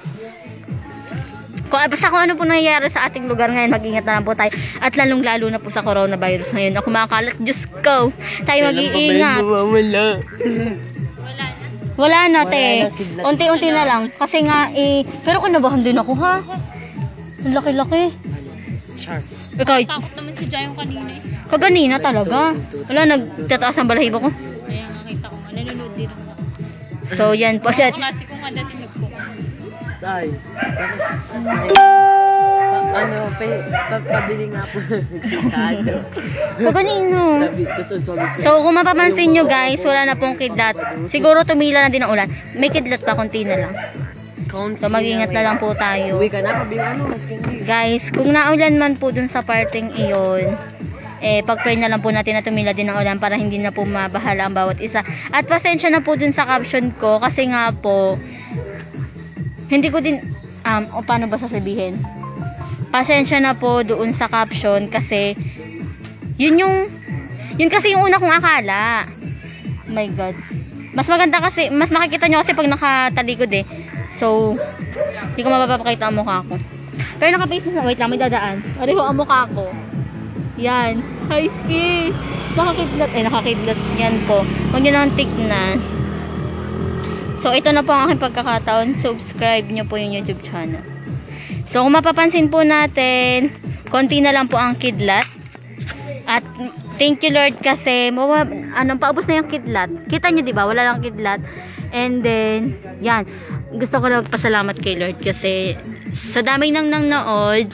basta kung ano po nangyayari sa ating lugar ngayon, mag-ingat na lang po tayo. At lalong-lalo na po sa coronavirus ngayon. Ako kumakalat, Diyos ko. Tayo mag-iingat. Wala na, te. Unti-unti na lang. Kasi nga, pero kinabahan din ako, ha? Ang laki-laki. Ikaw, Takot naman si Jayong kanina eh. kaganina talaga. Wala, nagtataas ang balahibo ko. Kaya nakita ko nga, nanonood din ako. So, yan po siya. Klase ko nga dati nagpo. Ay. Pabili nga po. Kaganino. So, kung mapapansin nyo guys, wala na pong kidlat. Siguro tumila na din ang ulan. May kidlat pa, konti na lang. So, mag-ingat na lang po tayo. Uwi ka na, pabili Guys, kung naulan man po dun sa parting iyon, pag-pray na lang po natin na tumila din ang ulan para hindi na po mabahala ang bawat isa. At pasensya na po dun sa caption ko kasi nga po, hindi ko din, paano ba sasabihin? Pasensya na po doon sa caption kasi, yun kasi yung una kong akala. Oh my God. Mas maganda kasi, mas makikita nyo kasi pag nakatalikod eh. So, hindi ko mapapakita ang mukha ko. Pero naka-face na, wait lang, may dadaan. Pareho ang mukha ko. Yan. Hi, Ski. Nakakidlat yan po. Huwag nyo nang tignan. So, ito na po ang aking pagkakataon. Subscribe nyo po yung YouTube channel. So, kung mapapansin po natin, konti na lang po ang kidlat. At, thank you Lord kasi, paubos na yung kidlat. Kita nyo diba? Wala lang kidlat. And then, yan. Gusto ko lang pasalamat kay Lord kasi, sa dami nang nanood,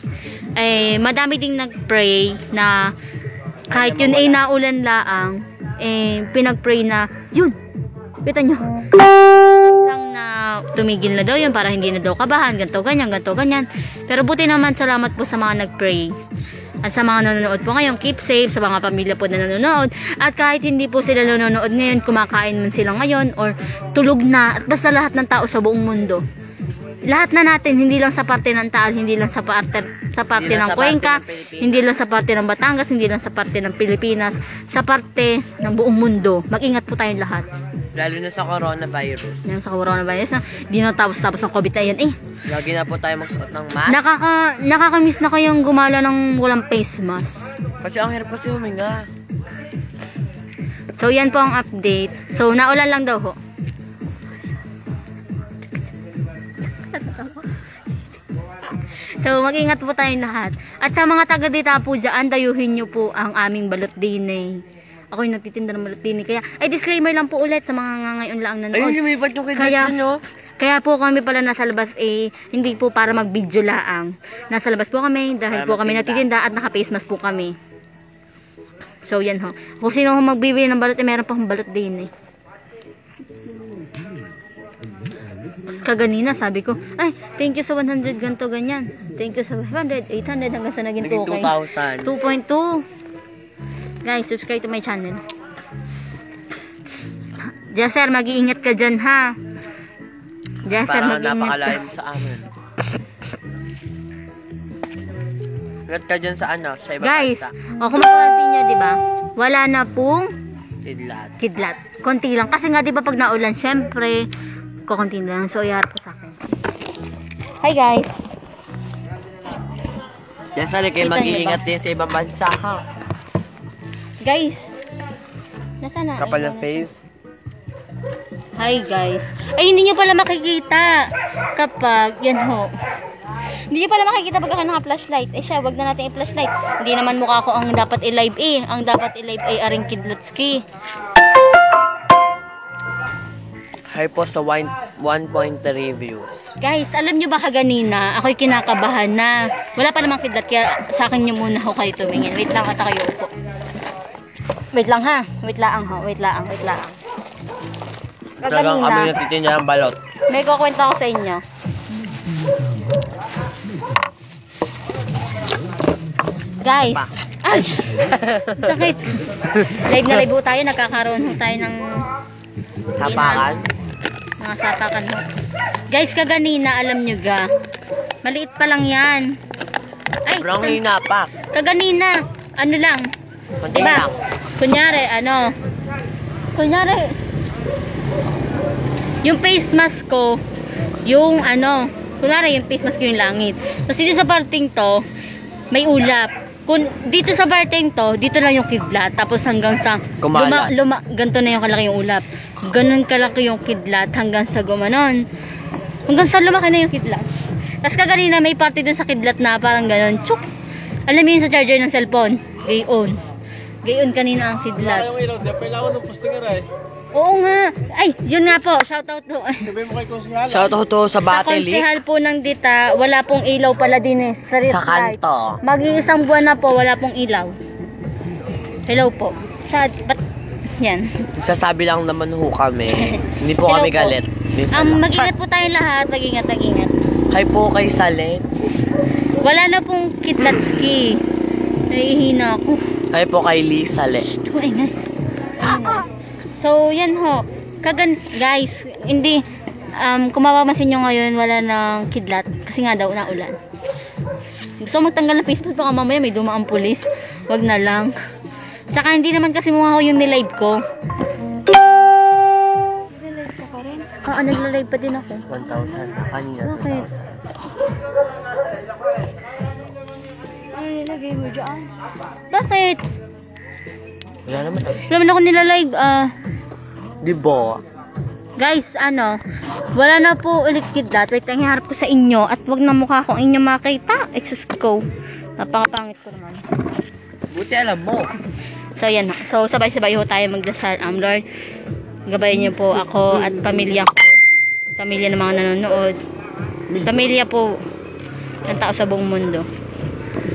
madami ding nag-pray na kahit yun ay naulan laang, pinag-pray na, yun, kita nyo, lang na tumigil na daw yun para hindi na daw kabahan, ganto ganyan. Pero buti naman, salamat po sa mga nag-pray. At sa mga nanonood po ngayon, keep safe sa mga pamilya po na nanonood. At kahit hindi po sila nanonood ngayon, kumakain man sila ngayon or tulog na, at basta lahat ng tao sa buong mundo. Lahat na natin, hindi lang sa parte ng Taal, hindi lang sa parte ng Cuenca, hindi lang sa parte ng Batangas, hindi lang sa parte ng Pilipinas, sa parte ng buong mundo. Mag-ingat po tayong lahat. Lalo na sa coronavirus. Lalo sa coronavirus, di na tapos ng COVID na yan. Lagi na po tayo magsuot ng mask. Nakakamiss na kayong gumala ng walang face mask. Kasi ang hirap kasi huminga. So yan po ang update. So naulan lang daw ho. So mag-ingat po tayong lahat. At sa mga taga-dita po dyan, dayuhin nyo po ang aming balot dine. Ako yung nagtitinda ng balot dine. Kaya, disclaimer lang po ulit sa mga ngayon lang nanood. Ayun, lumipat yung kidlat nyo. Kaya po kami pala nasa labas hindi po para mag-video laang. Nasa labas po kami dahil po kami natitinda at naka-face mask po kami. So yan ho. Kung sino ho magbibili ng balot, meron pa akong balot din Kaganina sabi ko, ay, thank you sa 100 ganto ganyan. Thank you sa 500, 800 hanggang sa naging 2K. 2.2. Guys, subscribe to my channel. Diyan sir, mag-iingat ka dyan ha. Diyan sir, mag-iingat ka. Napakalayo sa amin. Ingat ka dyan sa sa ibang guys, bansa. kung mapapansin nyo, diba? Wala na pong kidlat. Konti lang. Kasi nga, diba, pag naulan, syempre, kukunti lang. So, iharap po sa akin. Hi, guys. Yan sana kayo mag-iingat din sa ibang bansa, ha? Guys. Nasaan na? Kapal ng face. Hi, guys. Ay, hindi nyo pala makikita kapag, yan ho. Hindi nyo pala makikita pag ako naka-flashlight. Siya, wag na natin i-flashlight. Hindi naman mukha ko ang dapat i-live Ang dapat i-live ay aring kidlatski. Hi po sa 1.3 views. Guys, alam nyo ba kaganina, ako'y kinakabahan na wala pa namang kidlat, kaya sa akin nyo muna ho kayo tumingin. Wait lang, kata kayo po. Wait lang ha. Wait lang. Talagang kami natitinda ng balot. May kukwento ako sa inyo. Guys, ay! Sakit. Live na live po tayo, nagkakaroon ho tayo ng Sapakan. Mga sapakan ho. Guys, kaganina, alam nyo ga, maliit pa lang yan. Ay, Sobrang hina pa. kaganina, ano lang, Kunti diba? lang. Kunyari, yung face mask ko, yung kunyari yung face mask yung langit. Tapos dito sa parting to, may ulap. Dito sa parting to, dito lang yung kidlat. Tapos hanggang sa ganito na yung kalaki yung ulap. Ganun kalaki yung kidlat hanggang sa gumanon. Hanggang sa lumaki na yung kidlat. Tapos kaganina may parte dun sa kidlat na parang ganun. Chuk! Alam mo yun sa charger ng cellphone? Gayon. Gayon kanina ang kidlat. Oo nga. Ay, yun nga po. Shoutout to. Shoutout to sa Sa Battle konsehal po ng Dita, wala pong ilaw pala din sa Sa kanto. Mag-iisang buwan na po, wala pong ilaw. Hello po. Yan. Nagsasabi lang naman ho kami. Hindi po Hello kami po. galit. Mag-ingat po tayong lahat. Mag-ingat. Hi po kay Salet. Wala na pong kidlatski. Nahihina ako. Hi po kay Lee Salet. So, yan ho. Guys, hindi, kung mapapansin nyo ngayon, wala ng kidlat. Kasi nga daw, naulan. Gusto magtanggal ng Facebook, baka mamaya may dumaang pulis. Wag na lang. Tsaka hindi naman kasi mukha ko yung nilive ko. Nilive ka pa rin? Oo, nagla-live pa din ako. 1,000. Kanina. Bakit? Ano nilagay mo dyan? Bakit? Wala naman. Wala naman ako nilalive. Di ba? Guys, wala na po ulit kidlat. Wait, ang hiharap ko sa inyo. At wag na mukha kong inyo makita. Exos ko. Napakapangit ko naman. Buti alam mo. So, yan. So, sabay-sabay ho tayo magdasal. Lord, gabayan niyo po ako at pamilya ko. Pamilya ng mga nanonood. Pamilya po ng tao sa buong mundo.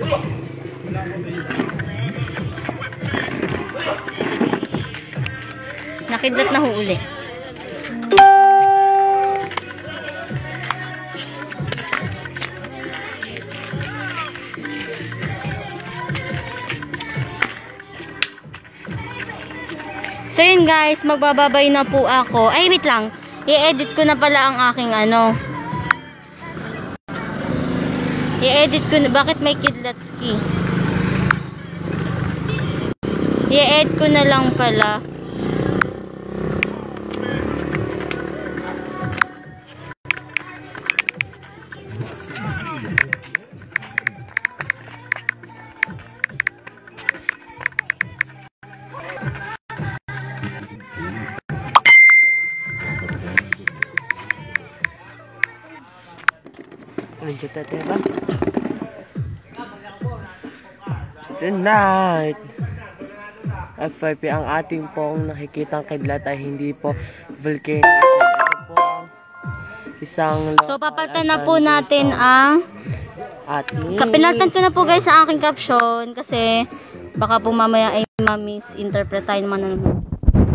Nakidlat na ho uli. So yun guys, magbababay na po ako. Ay wait lang, i-edit ko na pala ang aking ano. I-edit ko na, bakit may kidlatski? I-edit ko na lang pala. Tonight, FYP, ang ating pong nakikitang kidlat ay hindi po volcano. Ito po ang isang So papalitan na po natin ang ating... Pinalitan ko na po guys sa aking caption kasi baka po mamaya ay ma-misinterpret tayo naman na naman.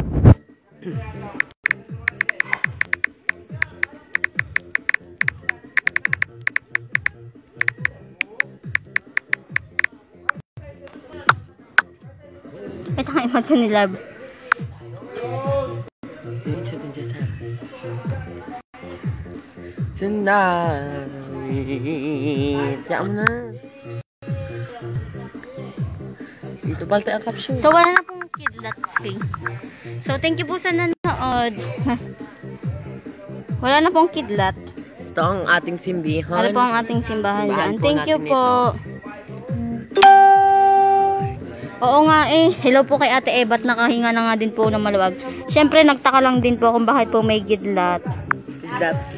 Ito nga imag ko ni Lab. Tonight. Kaya mo na. Ito balte ang caption. So wala na pong kidlat thing. So thank you po sa nanood. Wala na pong kidlat. Ito ang ating simbihan. Ano po ang ating simbahan dyan. Simbahan po Thank you natin po. Oo nga eh. Hello po kay Ate Ebat. Nakahinga na nga din po ng maluwag. Siyempre nagtaka lang din po kung bakit po may kidlat. That's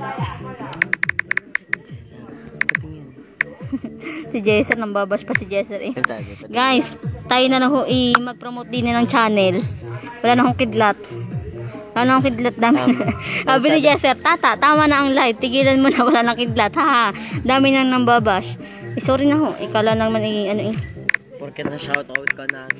Si Jesser, nambabash pa si Jesser eh. Guys, tayo na lang ho mag-promote din ng channel. Wala na akong kidlat. Wala na akong kidlat, dami. Sabi ni Jesser, tata, tama na ang live. Tigilan mo na, wala na kidlat. Haha, dami nang nambabash. Eh, sorry na ho, ikala naman ano eh. Porque na-shoutout ka na.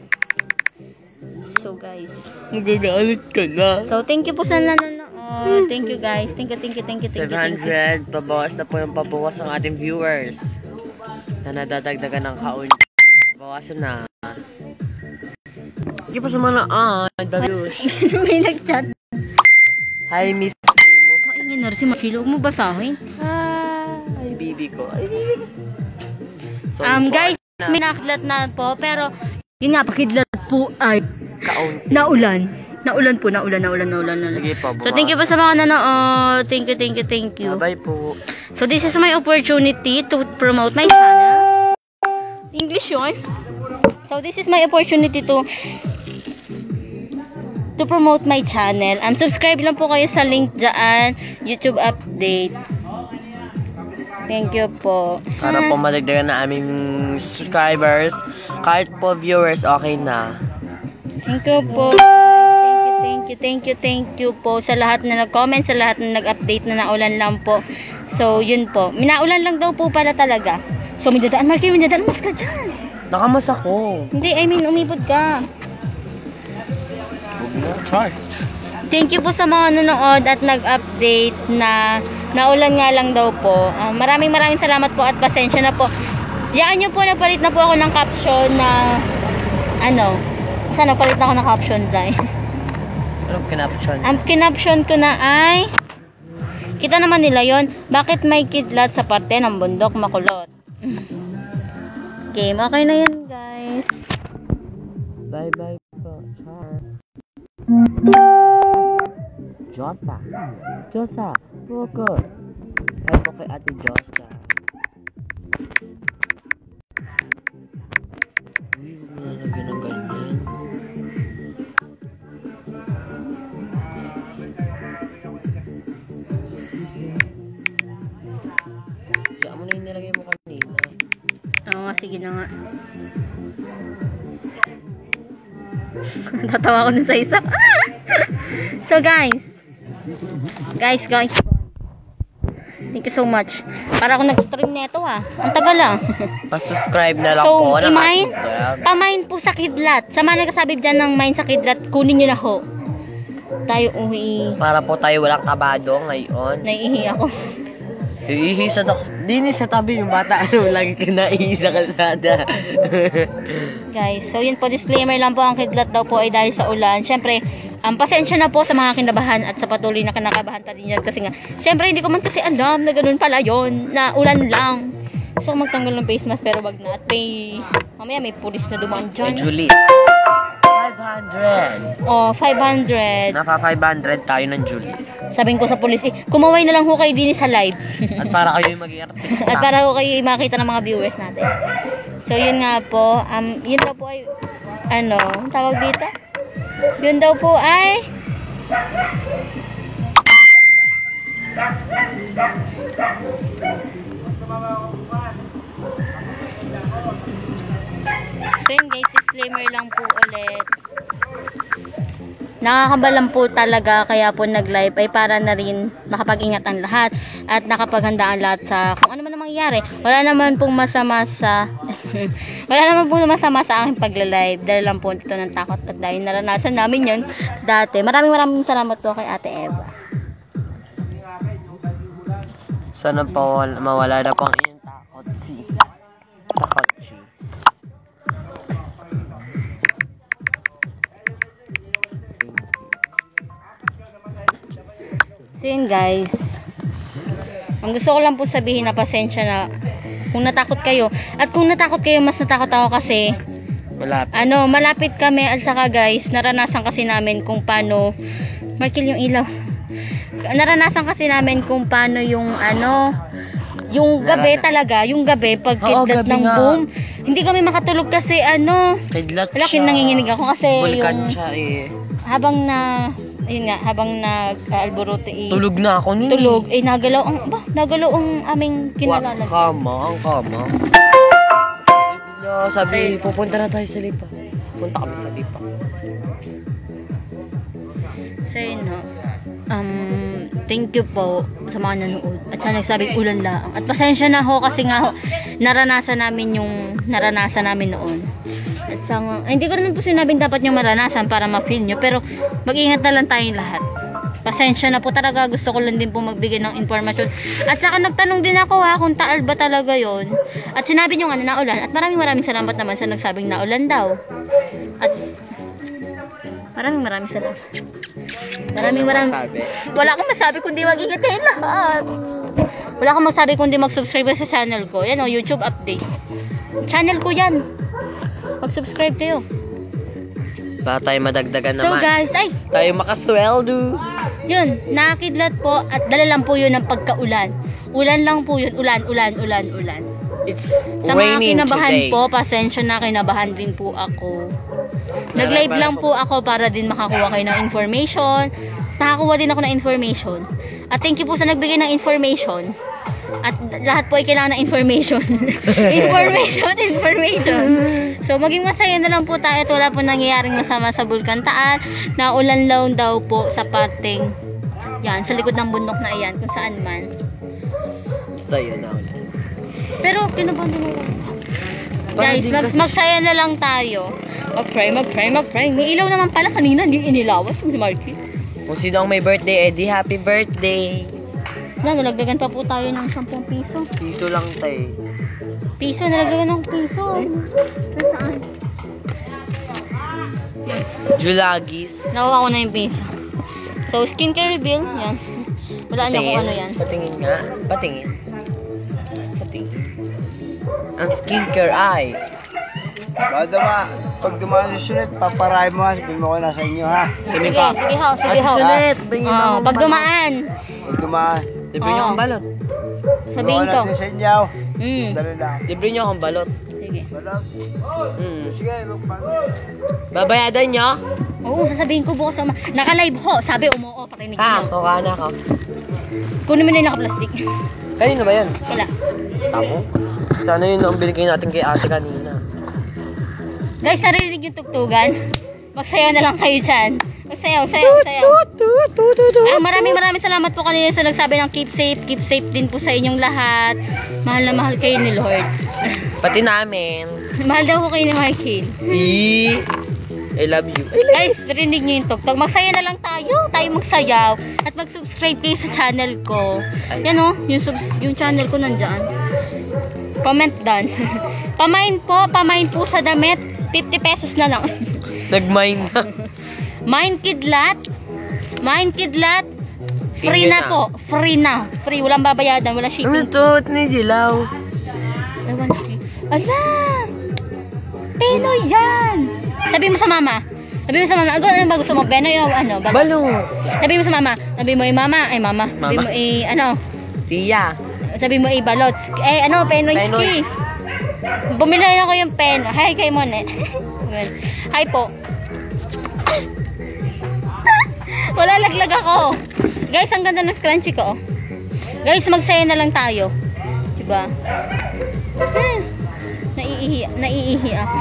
So guys, Magagalit ka na. so thank you po sa nanonood. Thank you guys. Thank you. 700. Pabawas na po yung pabawas ng ating viewers. Na nadadagdagan ng kaun. Bawasan na. Sige pa sa mga the views. May nag-chat. Hi, Miss Amos. Ay, nginar si Mafilo. Huwag mo basahin. Hi, baby ko. Ay, baby ko. So, Guys, may nakidlat na po. Pero, yun nga, pakidlat po ay kaun. naulan. Naulan po. Sige po. So, thank you po sa mga nanood. Thank you. Bye po. So, this is my opportunity to promote my channel. English yun. So, this is my opportunity to promote my channel. Subscribe lang po kayo sa link dyan. YouTube update. Thank you po. Para po madagdagan na aming subscribers. Kahit po viewers, okay na. Thank you po. Thank you po sa lahat na nag-comment, sa lahat na nag-update na naulan lang po. So, yun po. Minaulan lang daw po pala talaga. So, may dadaan, Marky, may dadaan mas ka dyan. Nakamas ako. Hindi, I mean, umipod ka. Chart. Thank you po sa mga nanood at nag-update na naulan nga lang daw po. Maraming salamat po at pasensya na po. Yaan nyo po, nagpalit na po ako ng caption na sana nagpalit na ako ng caption dahil. Anong kinaption? Ang kinaption ko na ay kita naman nila yon. Bakit may kidlat sa parte ng bundok makulot? Game, okay na yun guys. Bye bye po. Josa. Poko. Ay po kay Ate Josa. Uy, nalagyan ng ganyan. Diyan mo na yung nilagay mo kanina. Oo nga, sige na nga. Tatawa ko nun sa isa. So guys. Thank you so much. Para ako nag-stream nito Ang tagal lang. Pa-subscribe na lang So, po. ng i-mine, ating vlog. pa-mine po sa Kidlat. Sa mga nagkasabi dyan ng mine sa Kidlat, kunin nyo na ho. Tayo uwi. Para po tayo walang kabado ngayon. Naiihi ako. Iihi sa Dini sa tabi yung bata. Lagi ka naihi sa kalsada. Guys, so yun po, disclaimer lang po, ang Kidlat daw po ay dahil sa ulan. Syempre, pasensya na po sa mga kinabahan at sa patuloy na kinakabahan pa din yan. Kasi nga, syempre hindi ko man kasi alam na ganun pala yon, na ulan lang. So magtanggal ng face mask pero wag na. At mamaya may pulis na dumaan dyan. Julie. 500. Oh, 500. Napa 500 tayo ng Julie. Sabihin ko sa pulis, kumaway na lang ho kayo din sa live. At para kayo yung mag-i-artista. At para ho kayo makita ng mga viewers natin. So yun nga po, yun daw po ay, ang tawag dito? Yun daw po ay so yun guys, disclaimer lang po ulit. Nakakabalan po talaga, kaya po nag-live ay para na rin makapag-ingat ang lahat at nakapaghandaan lahat sa kung ano man ang mangyayari. Wala naman pong masama sa wala naman pong masama sa aking pagla-live. Dahil lang po dito ng takot at dahil naranasan namin yun dati. Maraming salamat po kay Ate Eva. Sana pa mawala na po ang inyong takot. Takot si. So yun guys, ang gusto ko lang po sabihin na pasensya na kung natakot kayo. At kung natakot kayo, mas natakot ako kasi Malapit. malapit kami. At saka guys, naranasan kasi namin kung paano Markil yung ilaw. Naranasan kasi namin kung paano yung yung gabi talaga, yung gabi pag kidlat ng nga. boom. Hindi kami makatulog kasi Kidlat wala, siya. nanginginig ako kasi Vulkan yung siya habang nag-alborote Tulog na ako nun. tulog, nagalaw ang aming kinalanan. Ang kama. Sabi, pupunta na tayo sa Lipa. Punta kami sa Lipa. So yun thank you po sa mga nanood. At sa nagsabing ulan lang. At pasensya na ho kasi nga ho, naranasan namin yung naranasan namin noon. At hindi ko naman po sinabing dapat nyo maranasan para ma-feel nyo. Pero mag-ingat na lang tayong lahat. Pasensya na po talaga. Gusto ko lang din po magbigay ng informasyon. At saka nagtanong din ako kung taal ba talaga yon. At sinabi nyo nga na naulan. At maraming salamat naman sa nagsabing naulan daw. At maraming salamat. Maraming wala akong masabi kundi mag-ingat kayong lahat. Wala akong masabi kundi mag-subscribe sa channel ko. Yan YouTube update. Channel ko yan. Mag-subscribe kayo. Para tayo madagdagan So naman. guys, Tayo makasweldo. yun, nakakidlat po at dala lang po yun ng pagkaulan. Ulan lang po yun, ulan. It's Sa mga raining kinabahan today. po, pasensya na, kinabahan din po ako. Nag-live lang po ako para din makakuha kayo ng information. Nakakuha din ako ng information. At thank you po sa nagbigay ng information. At lahat po ay kailangan ng information. information. So maging masaya na lang po tayo at wala po nangyayaring masama sa Bulkan Taal. Naulan lang daw po sa parteng yan, sa likod ng bundok na iyan, kung saan man. Basta yun na ulan. Pero kinabahan din ako. Guys, magsaya na lang tayo. Mag-pray. May ilaw naman pala kanina, hindi inilawas si Marky. Kung sino ang may birthday, Eddie, happy birthday. Nalagdagan pa po tayo ng 10 piso. Piso lang tayo. Piso, nalagdagan ng piso. Saan? Julagis. Nakuha ko na yung piso. So, skincare reveal. Yan. Wala niya kung ano yan. Patingin nga. Patingin. Ang skincare ay. Pag dumaan sa sulit, paparahin mo ha. Sabihin mo ko na sa inyo ha. Sige ho. Sulit. Pag dumaan. Pag dumaan. Libre niyo akong balot. Sabihin ko. Sa inyo. Dali lang. Libre niyo akong balot. Sige. Balot. Sige, Babayadan niyo? Oo, sasabihin ko bukas. Naka-live ho. Sabi, umuo. Pakinig niyo. Kuha na ako. Kunin mo na yung naka-plastic. Kanino ba yun? Wala. Tamo? Sana yun ang binigay natin kay ate kanina. Guys, narinig yung tugtugan. Magsaya na lang kayo dyan. Sayaw. Maraming salamat po kanina sa nagsabi ng keep safe din po sa inyong lahat. Mahal na mahal kayo ni Lord. Pati namin. Mahal daw ko kayo ni Michael. I love you. Guys, rinig nyo yung tugtog. Magsaya na lang tayo magsayaw. At mag-subscribe kayo sa channel ko. Yan o, yung channel ko nandyan. Comment down. Pamain po sa damit. 50 pesos na lang. Nag-mine na. Mine Kidlat. Free na po. Free. Walang babayadan. Walang shipping. Ano to? Ni Jilaw. Ala! Pinoy yan! Sabi mo sa mama. Ano ba gusto mo? Benoy o ano? Balong. Sabi mo sa mama. Sabi mo mama. Sabi mo ano? Siya. Sabi mo balot. Penoy ski. Bumili na ako yung pen. Hi kay Monet. Hi po. Wala laglag ako. Guys, ang ganda ng scrunchie ko. Guys, magsaya na lang tayo. Diba? Naiihi ako.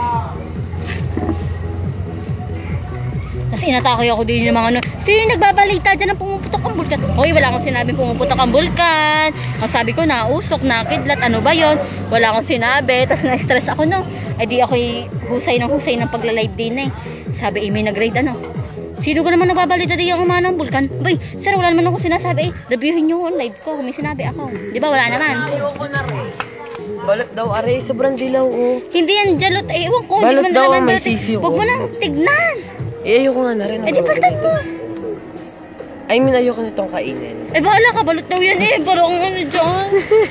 Kasi inatakoy ako din yung mga sino nagbabalita dyan ng pumuputok ang bulkan? Hoy, wala akong sinabing pumuputok ang bulkan. Ang sabi ko, nausok, nakidlat, ano ba yon? Wala akong sinabi. Tapos na-stress ako, no? Eh di ako'y husay ng pagla-live din eh. Sabi, may nag-grade ano? Sino ka naman nagbabalita din yung umana ng bulkan? Bay, sir, wala naman ako sinasabi. Reviewin nyo yung live ko kung may sinabi ako. Di ba, wala naman. Ayoko na rin. Balot daw, are. Sobrang dilaw, oh. Hindi yan jalot. Ewan ko. Balot daw, may sisiw. Huwag mo nang tignan. Ayoko nga na rin. Eh, di baltan mo. I mean, ayoko nitong kainin. Eh, bahala ka. Balot daw yan eh. Parang ano dyan.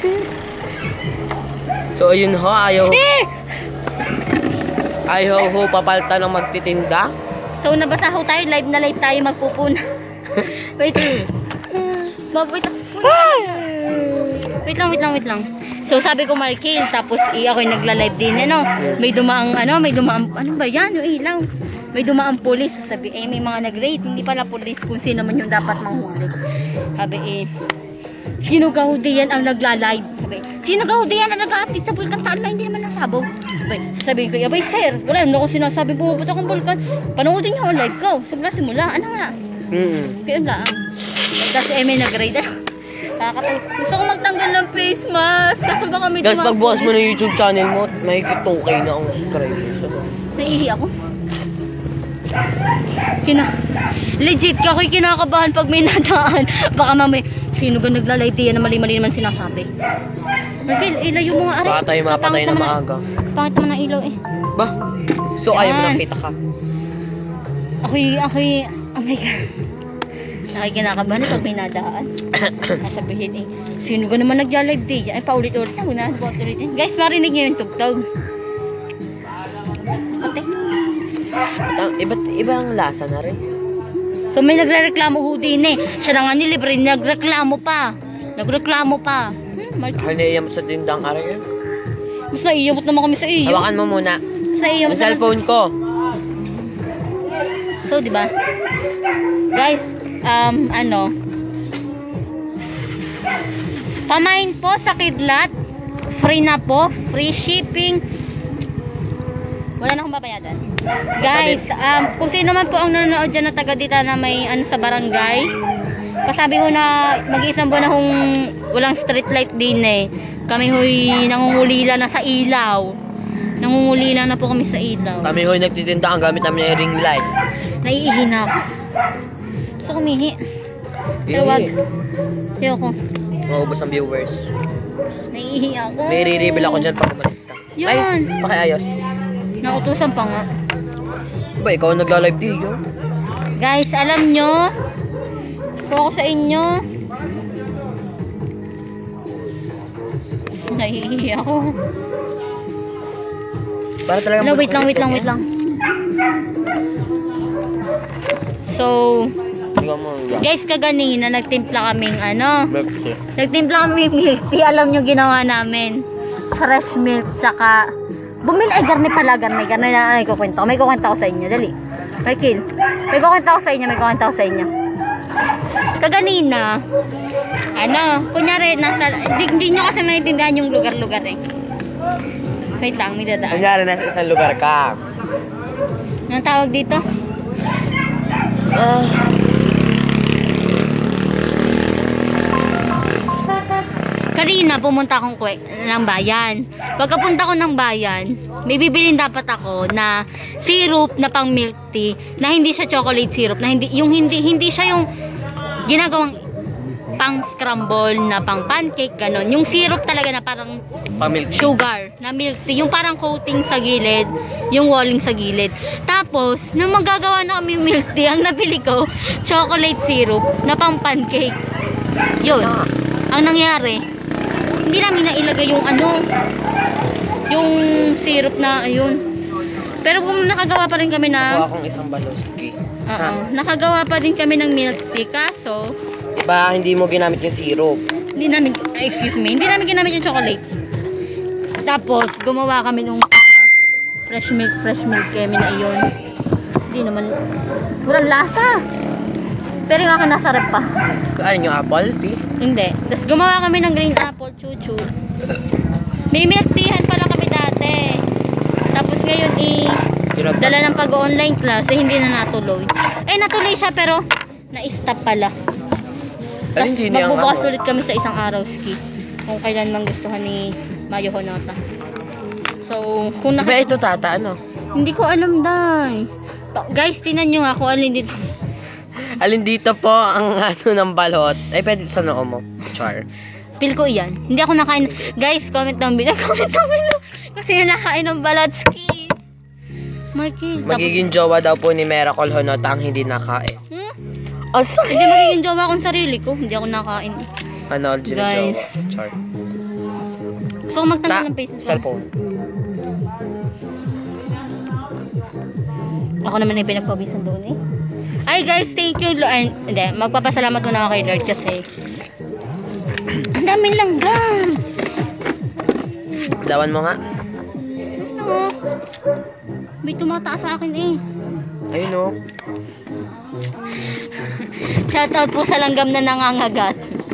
So, ayun ho. Ayaw Eh! ho papalta ng magtitinda. So, nabasa ho tayo. Live na live tayo magpupuna. Wait. Wait lang. So, sabi ko Marquil, tapos ako'y nagla-live din. May dumaang, ano ba yan? Yung ilaw. May dumaang pulis. Sabi, may mga nag-rate. Hindi pala pulis kung sino man yung dapat manghuli. Sabi, sino gahudi yan ang nagla-live? Sabi, sino gahudi yan ang nag-update sa Bulkan Taal? Hindi naman nasabog. Sabi ko, abay sir, wala naman ako sinasabi pupunta akong Bulkan. Panoodin niyo ang live ko. Simula. Ano nga? PM lang. Kasi may nag-rate. Gusto ko magtanggal ng face mask. Kaso baka may Guys, pagbukas mo na YouTube channel mo, may 2K na ang subscribers. Naiihi ako. Legit, ako'y kinakabahan pag may nadaan. Baka mamay, sino ka nagla-live diyan na mali-mali naman sinasabi. Markel, ilayo mo nga aray. Baka tayo mapatay na maaga. Pangit naman ang ilaw eh. Ba? So ayaw mo nakita ka? Ako'y, oh my God. Nakikinakabahan pag may nadaan. Nasabihin eh, sino ka naman nagla-live diyan? Ay, paulit-ulit na. Guys, marinig niyo yung tugtog. Ate. Ibang lasa na rin. So may nagrereklamo ho din eh. Siya na nga nilibre, nagreklamo pa. Ay, naiyam sa tindang aray. Mas naiyamot naman kami sa iyo. Hawakan mo muna. Mas naiyamot Yung cellphone ko. So, di ba? Guys, pamain po sa Kidlat. Free na po. Free shipping. Wala na akong babayadan. Guys, kung sino man po ang nanonood dyan na taga dito na may sa barangay, pasabi ho na mag-iisang buwan na hong walang street light din eh. Kami ho'y nangungulila na sa ilaw. Nangungulila na po kami sa ilaw. Kami ho'y nagtitinda ang gamit namin ay ring light. Naiihi na ako. Gusto kumihi. Pero wag. Ayoko. Maubos ang viewers. Naiihi ako. May re-reveal ako dyan pag umalis ka. Yun. Ay, pakiayos. Nautusan pa nga. Ba, ikaw ang nagla-live video? Guys, alam nyo, kung ako sa inyo, nahihihi ako. Para talaga No, wait lang. So, guys, kaganina nagtimpla kaming nagtimpla kaming milk tea. Alam nyo ginawa namin, fresh milk, tsaka bumili ay garni na may kukwento ko sa inyo, dali. Markil, may kukwento ko sa inyo. Kaganina, kunyari, hindi nyo kasi maintindihan yung lugar-lugar eh. Wait lang, may dadaan. Kunyari, nasa isang lugar ka. Anong tawag dito? Kanina pumunta akong ng bayan. Pagkapunta ko ng bayan, may bibilin dapat ako na syrup na pang milk tea na hindi siya chocolate syrup, na hindi siya yung ginagawang pang scramble na pang pancake ganon. Yung syrup talaga na parang sugar na milk tea, yung parang coating sa gilid, yung walling sa gilid. Tapos, nung magagawa na kami milk tea, ang nabili ko chocolate syrup na pang pancake. Yun. Ang nangyari, hindi namin nailagay yung yung syrup na ayun. Pero kung nakagawa pa rin kami na Kuha akong isang baloski. nakagawa pa din kami ng milk tea, kaso Diba, hindi mo ginamit yung syrup. hindi namin ginamit yung chocolate. Tapos gumawa kami nung fresh milk kami na iyon. Hindi naman walang lasa. Pero yung akin nasa rep pa. Ano yung apple tea? Hindi. Tapos gumawa kami ng green apple chuchu. May milk teahan pala kami dati. Tapos ngayon dala ng pag-online class hindi na natuloy. Natuloy siya pero na-stop pala. Tapos magbubukas ulit kami sa isang araw ski. Kung kailan mang gustuhan ni Mayo Honota. So, kung Diba ito tata, ano? hindi ko alam dahil. Guys, tinan nyo nga kung alin dito. Alin dito po ang ng balot. Ay, pwede sa noo mo. Char. Feel ko iyan. Hindi ako nakain. Guys, comment down below. Kasi nakain ng balatski. Marky. Magiging jowa daw po ni Miracle Honota ang hindi nakain. Hindi magiging jowa akong sarili ko. Hindi ako nakain. Ano, jowa. Guys. Char. Gusto ko magtanong ng Facebook. Cellphone. Ako naman ay pinagpawisan doon eh. Ay guys, thank you Lord. Hindi, magpapasalamat muna ako kay Lord kasi ang daming langgam. Dawan mo nga. May tumataas sa akin eh. Ayun o. Shoutout po sa langgam na nangangagat.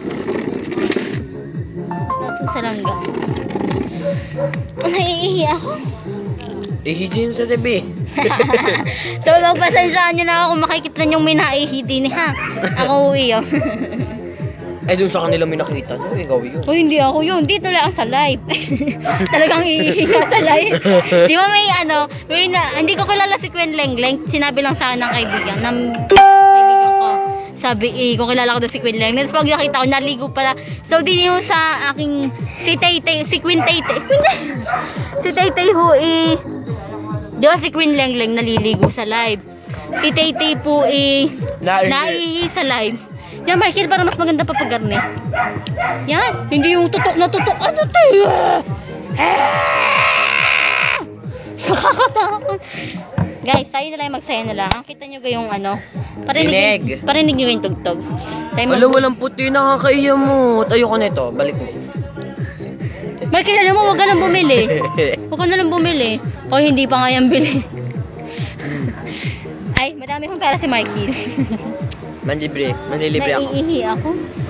Shoutout po sa langgam. Naiihi ako. Ihijin sa TV. So magpasensyaan nyo na ako kung makikita nyo may naihi din ha. Ako uwi yun. Dun sa kanila may nakita. No, ikaw yun. Hindi ako yun. Dito lang sa live. Talagang iihi ka sa live. Di ba hindi ko kilala si Queen Lengleng. Sinabi lang sa akin ng kaibigan ko. Sabi, kung kilala ko doon si Queen Lengleng. Tapos pag nakita ko, naligo pala. So, din yung sa aking, si Queen Taytay. Si Taytay ho, di ba si Queen Lengleng naliligo sa live? Si Taytay po, naihi sa live. Yan, Michael, para mas maganda pa pag-garne. Yan, hindi yung tutok na tutok. Ano tayo? Nakakatakot. Guys, tayo na lang magsaya na lang. Kita nyo ba yung parinig nyo yung tugtog. Walang puti, nakakaiya mo. Ayoko nito, balik mo. Michael, alam mo, huwag ka nang bumili. Huwag ka na lang bumili. O hindi pa nga yan bili. Ay, madami kong pera si Michael. Manlilibre ako. Naiihi ako.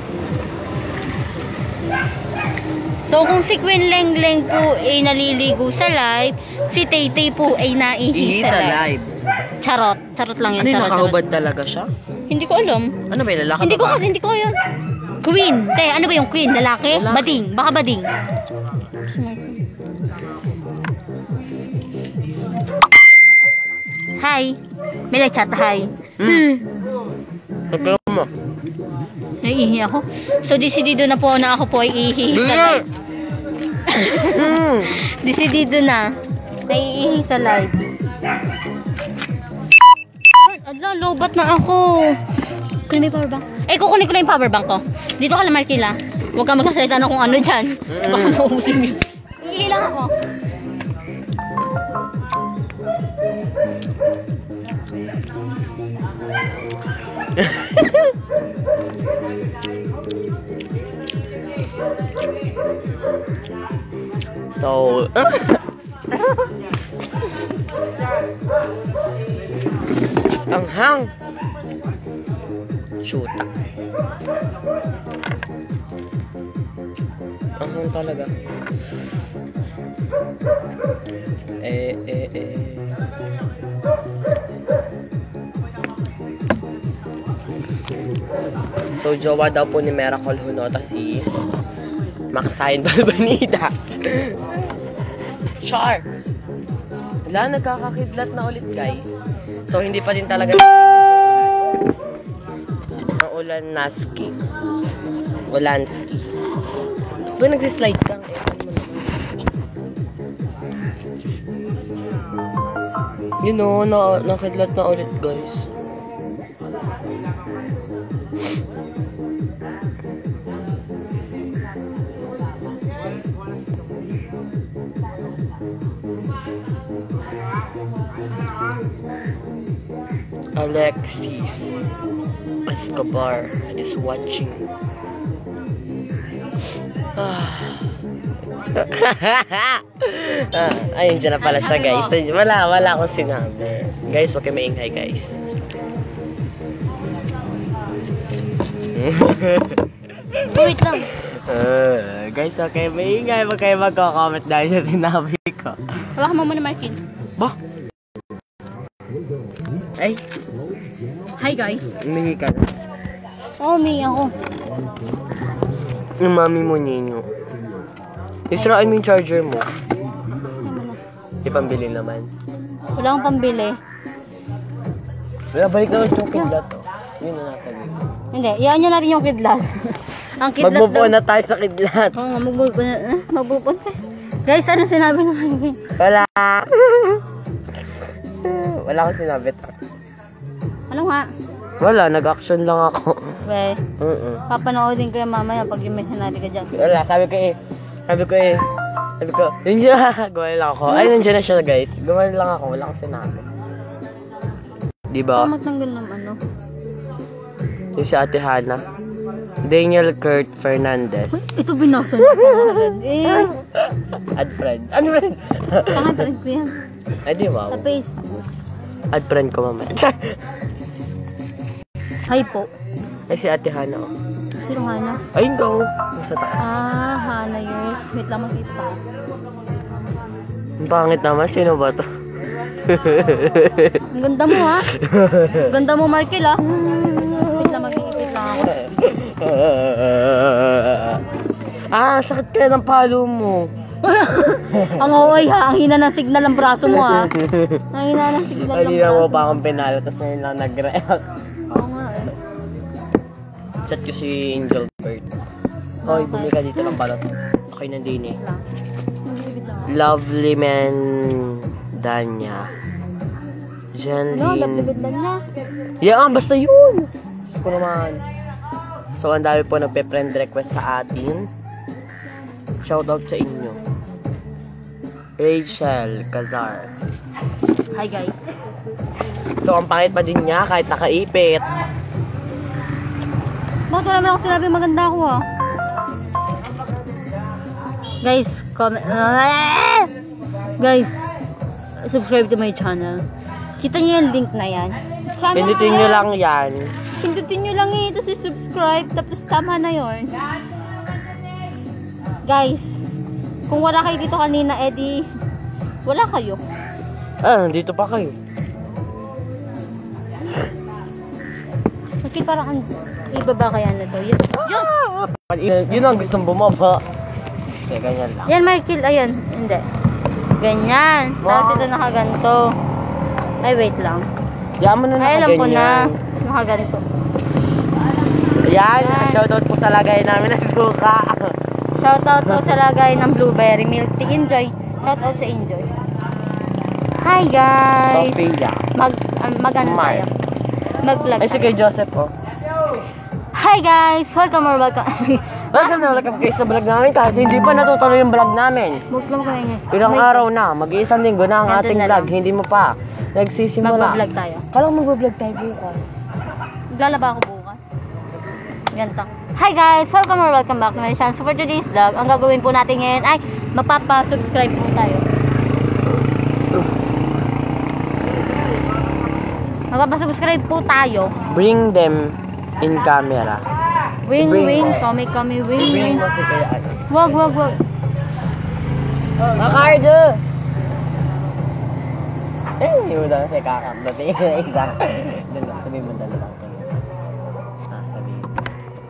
So, kung si Queen Lengleng po ay naliligo sa live, si Taytay po ay naihi sa live. Charot. Charot lang yun. Ano, nakahubad talaga siya? Hindi ko alam. Ano ba, lalaki ba? Hindi ko yun. Queen. Ano ba yung queen? Lalaki? Bading. Baka bading. Hi. May nag-chat. Hi. Ito mo. Naiihi ako. So, decidido na po na ako po ay iihi sa live. Decidido na. Naiihi sa live. Ala, lobat na ako. Kunin mo yung powerbank. Kukunin ko na yung powerbank ko. Dito ka lang, Markila. Huwag ka magkasalita na kung ano dyan. Baka nauusin mo. Iihi lang ako. So, ang hang. Shoot. Ang hang talaga. So, jowa daw po ni Miracle Hunota si Maxine Balbanida. Char! Wala, nagkakakidlat na ulit, guys. So, hindi pa din talaga ang Ulanski. Ba, nagsislide kang yun o, nakidlat na ulit, guys. Alexis Escobar is watching. Ayun, dyan na pala siya, guys. Wala akong sinabi. Guys, huwag kayo maingay, guys. Wait lang. Guys, huwag kayo maingay. Huwag kayo magko-comment dahil sa sinabi ko. Hawakan mo muna, Markin. Ba? Ay, Hi, guys. umingi ka na. Oh, me, ako. Yung mami mo, Ninyo. Israel mo yung charger mo. Ipambili naman. Wala akong pambili. Wala, balik naman yung kidlat. Yun na nasa dito. Hindi, iyan nyo natin yung kidlat. Ang kidlat Magbubuo na tayo sa kidlat. Oo nga, magbubuo na. Guys, ano sinabi naman yun? Wala. Wala akong sinabi. Ano nga? Wala, nag-action lang ako. We, papanoodin ko yung mamaya pag yung may sinabi ka dyan. Wala, sabi ko, yun siya. Gawin lang ako. Ay, nandiyan na siya, guys. Gawin lang ako, wala akong sinabi. Diba? Ito magtanggal ng ano? Yung si Ate Hana. Daniel Kurt Fernandez. Ito binasa niya pangalan. Add friend. Ano friend? Tangay friend ko yan. Ay, di ba? Sa Facebook. Add friend ko mamaya. Hi po. Ay, si Ate Hana. Oh. Sino Hana? Ayun daw. Sa taas. Ah, Hana yours. Wait lang makita. Ang pangit naman. Sino ba to? Ang ganda mo ha. Ang ganda mo Markel ha. Wait lang mag-iipit lang ako. Sakit kaya ng palo mo. Ang oy ha. Ang hina ng signal ng braso mo ha. Ang hina ng signal ng Hindi braso na mo mo. pa akong pinalo. Tapos ngayon lang nag-react. Oo nga eh. Chat ko si Angel Bird. Hoy, bumi ka dito lang pala. Okay na din eh. Lovely man Danya. Ano, Janlyn. labigod lang niya. Yeah, basta yun. Gusto ko naman. So, ang dami po nagpe-friend request sa atin. Shoutout sa inyo. Rachel Cazar. Hi guys. So, ang pangit pa din niya kahit nakaipit. Bakit wala naman ako sinabi maganda ako ha? Guys, comment. Guys, subscribe to my channel. Kita niyo yung link na yan. Channel Pindutin nyo lang yan. Pindutin nyo lang eh. Tapos subscribe. Tapos tama na yon. Guys, kung wala kayo dito kanina, edi wala kayo. Dito pa kayo. Bakit parang ibaba kaya na to? Yun! Yun ang gustong bumaba. Okay, ganyan lang. Yan, Markil. Ayan. Hindi. Ganyan. Tapos ito nakaganto. Ay, wait lang. Yan mo na Ay, alam ko na. nakaganyan. Nakaganto. Ayan, shoutout po sa lagay namin ng suka. Shoutout po sa lagay ng blueberry milk tea. Enjoy. Shoutout sa Enjoy. Hi, guys. Sophia. Mag-ano tayo? Mag-vlog. Ay, sige, Joseph, oh. Hi, guys. Welcome or welcome. Welcome kayo sa vlog namin kahit hindi pa natutuloy yung vlog namin. Welcome kayo niya. Ilang araw na, mag-iisang linggo na ang Nandun ating na vlog. lang. Hindi mo pa nagsisimula. Mag-vlog tayo. Kala mo mag-vlog tayo bukas. Maglalaba ako bukas. Ganito. Hi guys! Welcome or welcome back to my channel. So for today's vlog, ang gagawin po natin ngayon ay magpapa-subscribe po tayo. Magpapa-subscribe po tayo. Bring them in camera. Wing, Bring wing, mo. kami, wing, Bring wing. mo si Kuya Ate. Wag. Makardo! Hindi mo daw kasi kakap. Dating yung isa. Sabihin mo dalawa lang. Sabihin.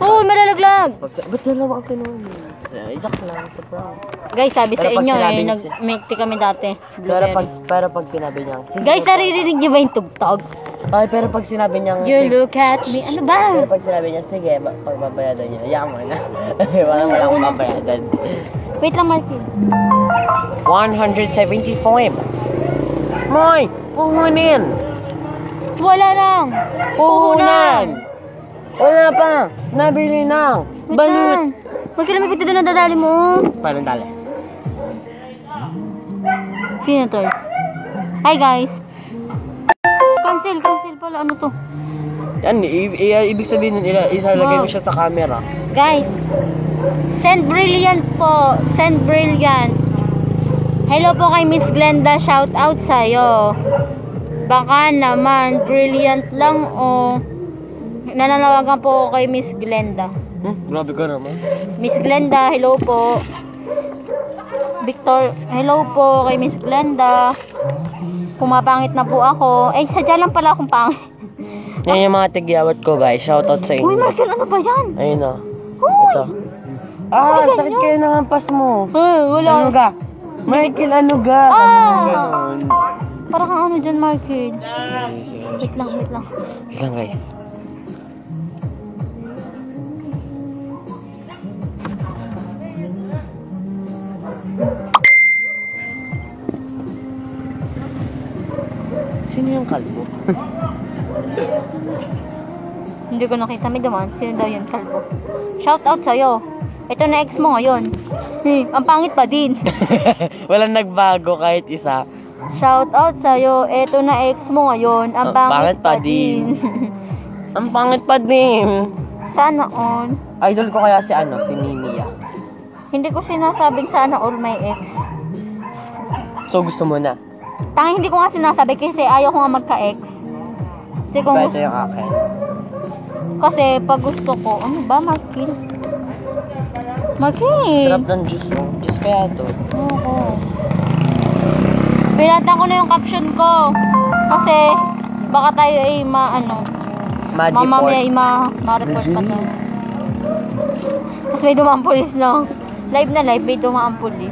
Oh, malalaglag. Ba't dalawa ang kinuha? Iyak lang sa prank. Guys, sabi sa Pero pag inyo sinabi eh, niya nag-make kami dati. Pero pag sinabi niya, sige. Guys, naririnig niyo ba yung tugtog? Ay, pero pag sinabi niya, You look at me. Ano ba? Pero pag sinabi niya, sige, pagbabayadan niya, hayaan mo na. Wala akong babayadan. Wait lang, Marky. 175. Moy, puhunin. Wala lang. Puhunan. Wala pa. Nabili na. Balut. Marky, lamipit doon ang dadali mo. Paano dali? Senator. Hi, guys. Cancel pala. Ano to? Yan, ibig sabihin nun, isalagay mo siya sa camera. Guys, send brilliant po. Send brilliant. Hello po kay Miss Glenda. Shout out sa'yo. Baka naman, brilliant lang o. Nananawagan po ako kay Miss Glenda. Grabe ka naman. Miss Glenda, hello po. Victor, hello po kay Miss Glenda. Pumapangit na po ako. Eh, sadya lang pala akong pangit. Yan yung mga tigyawat ko, guys. Shoutout sa inyo. Uy, Markel, ano ba yan? Ayun o. Ito. Sakit kayo ng hampas mo. Wala. Ano ga? Michael, ano ga? Ah! Parang kang ano dyan, Markel. Wait lang. Wait lang, guys. Sino yung kalbo? Hindi ko nakita. May dumaan. Sino daw yun, kalbo? Shout out sa'yo. Ito na ex mo ngayon. Ang pangit pa din. Walang nagbago kahit isa. Shout out sa'yo. Ito na ex mo ngayon. Ang pangit pa din. Ang pangit pa din. Sana all. Idol ko kaya si si Mimia. Hindi ko sinasabing sana all my ex. So gusto mo na? Hindi ko nga sinasabi kasi ayaw ko nga magka-ex. Kasi kung Ito yung akin. Kasi pag gusto ko, ano ba, Markin? Markin! Sarap ng juice mo. Juice kaya to. Oo. Pinatan ko na yung caption ko. Kasi baka tayo ay mamamaya ay ma-report pa to. Tapos may dumaan pulis na. Live na live, may dumaan pulis.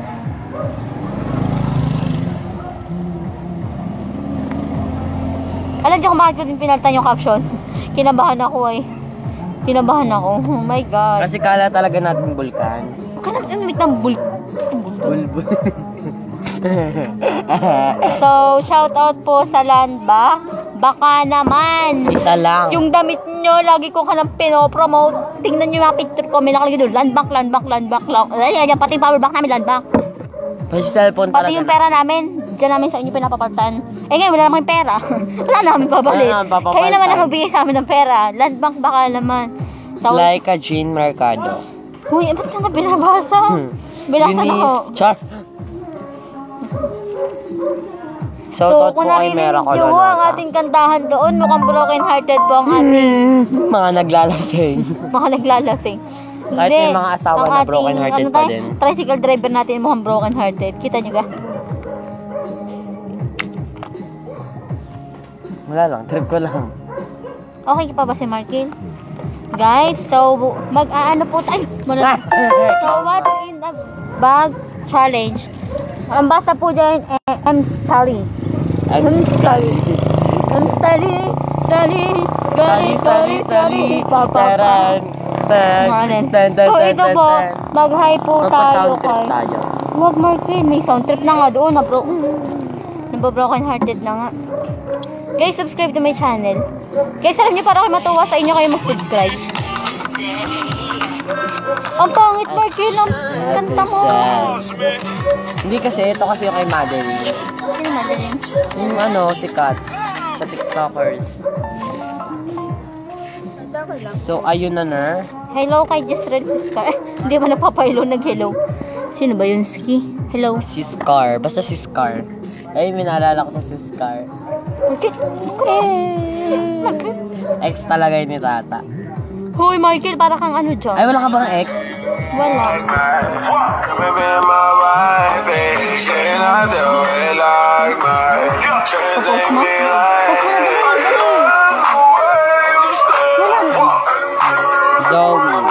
Alam niyo kung bakit ko din pinalitan yung caption? Kinabahan ako eh. Kinabahan ako. Oh my God. Kasi kala talaga natin bulkan. Baka naman ng Bulbul. So, shout out po sa land ba? Baka naman. Isa lang. Yung damit nyo, lagi ko ka lang pinopromote. Tingnan nyo yung mga picture ko. May nakalagay doon. Land bank. Ay, pati yung power bank namin, land bank. Pati cellphone talaga. Pati yung pera namin. Diyan namin sa inyo pinapapalitan. Eh ngayon, wala naman pera. Wala namin papalit. Kayo naman na magbigay sa amin ng pera. Land bank baka naman. So, Like a Jean Mercado. uy, ba't ka na binabasa? Binasa na ko. Char. So, Shoutout kung po kay Mera narinig nyo ang ating kantahan doon, mukhang broken hearted po ang ating mga naglalasing. mga naglalasing. Kahit may mga asawa na broken hearted pa din. Tricycle driver natin mukhang broken hearted. Kita nyo ga? Wala lang, trip ko lang. Okay pa ba si Markin? Guys, so mag-aano po tayo. So what's in the bag challenge? Ang basa po dyan, I'm Sally. Sally. Taran. So ito po, mag-hi po tayo Magpa-sound trip tayo. Wag Markin, may sound trip na nga doon. Nababroken hearted na nga. Guys, subscribe to my channel. Guys, alam niyo para kayo matuwa sa inyo kayo mag-subscribe. Ang pangit, Markin, ang kanta mo. Hindi kasi, ito kasi yung kay Madeline. Sino Madeline? Yung sikat sa TikTokers. So, ayun na na. Hello kay Jisrael Scar. Hindi mo napapaylo nag-hello. Sino ba yun, Ski? Hello. Si Scar. Basta si Scar. Ay, minaalala ko si Scar. Markin. Ex talaga yun ni Tata. Hoy, Michael, para kang ano dyan? Ay, wala ka bang ex? Wala. Tapos mo? Tapos mo na dali. Zoe.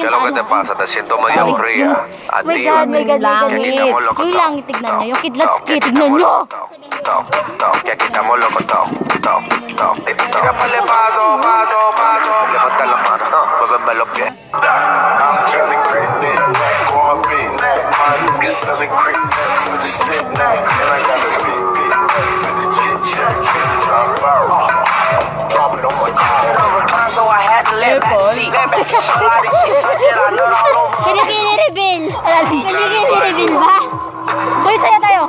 yung ¿Qué es lo que te ano. pasa? Te siento medio aburrida. Oh my God, my God, my God. Que aquí estamos locos Yung todos. langit, tignan nyo. Yung kidlat Toc, ski, que aquí tignan estamos nyo. locos todos. Toc, toc, que aquí estamos locos todos. Toc, toc. Tírale paso, paso, paso. Levanta las manos, muéveme los pies. I'm trying to creep it, go on beat. My niggas selling creep for the stick now. And I got a big beat for the chit chat. Drop out, drop it on my car. So I had to let back seat. Let back seat. So I did shit, so then I know all over. Kini-reveal. Kini-reveal ba? Boy, saya tayo.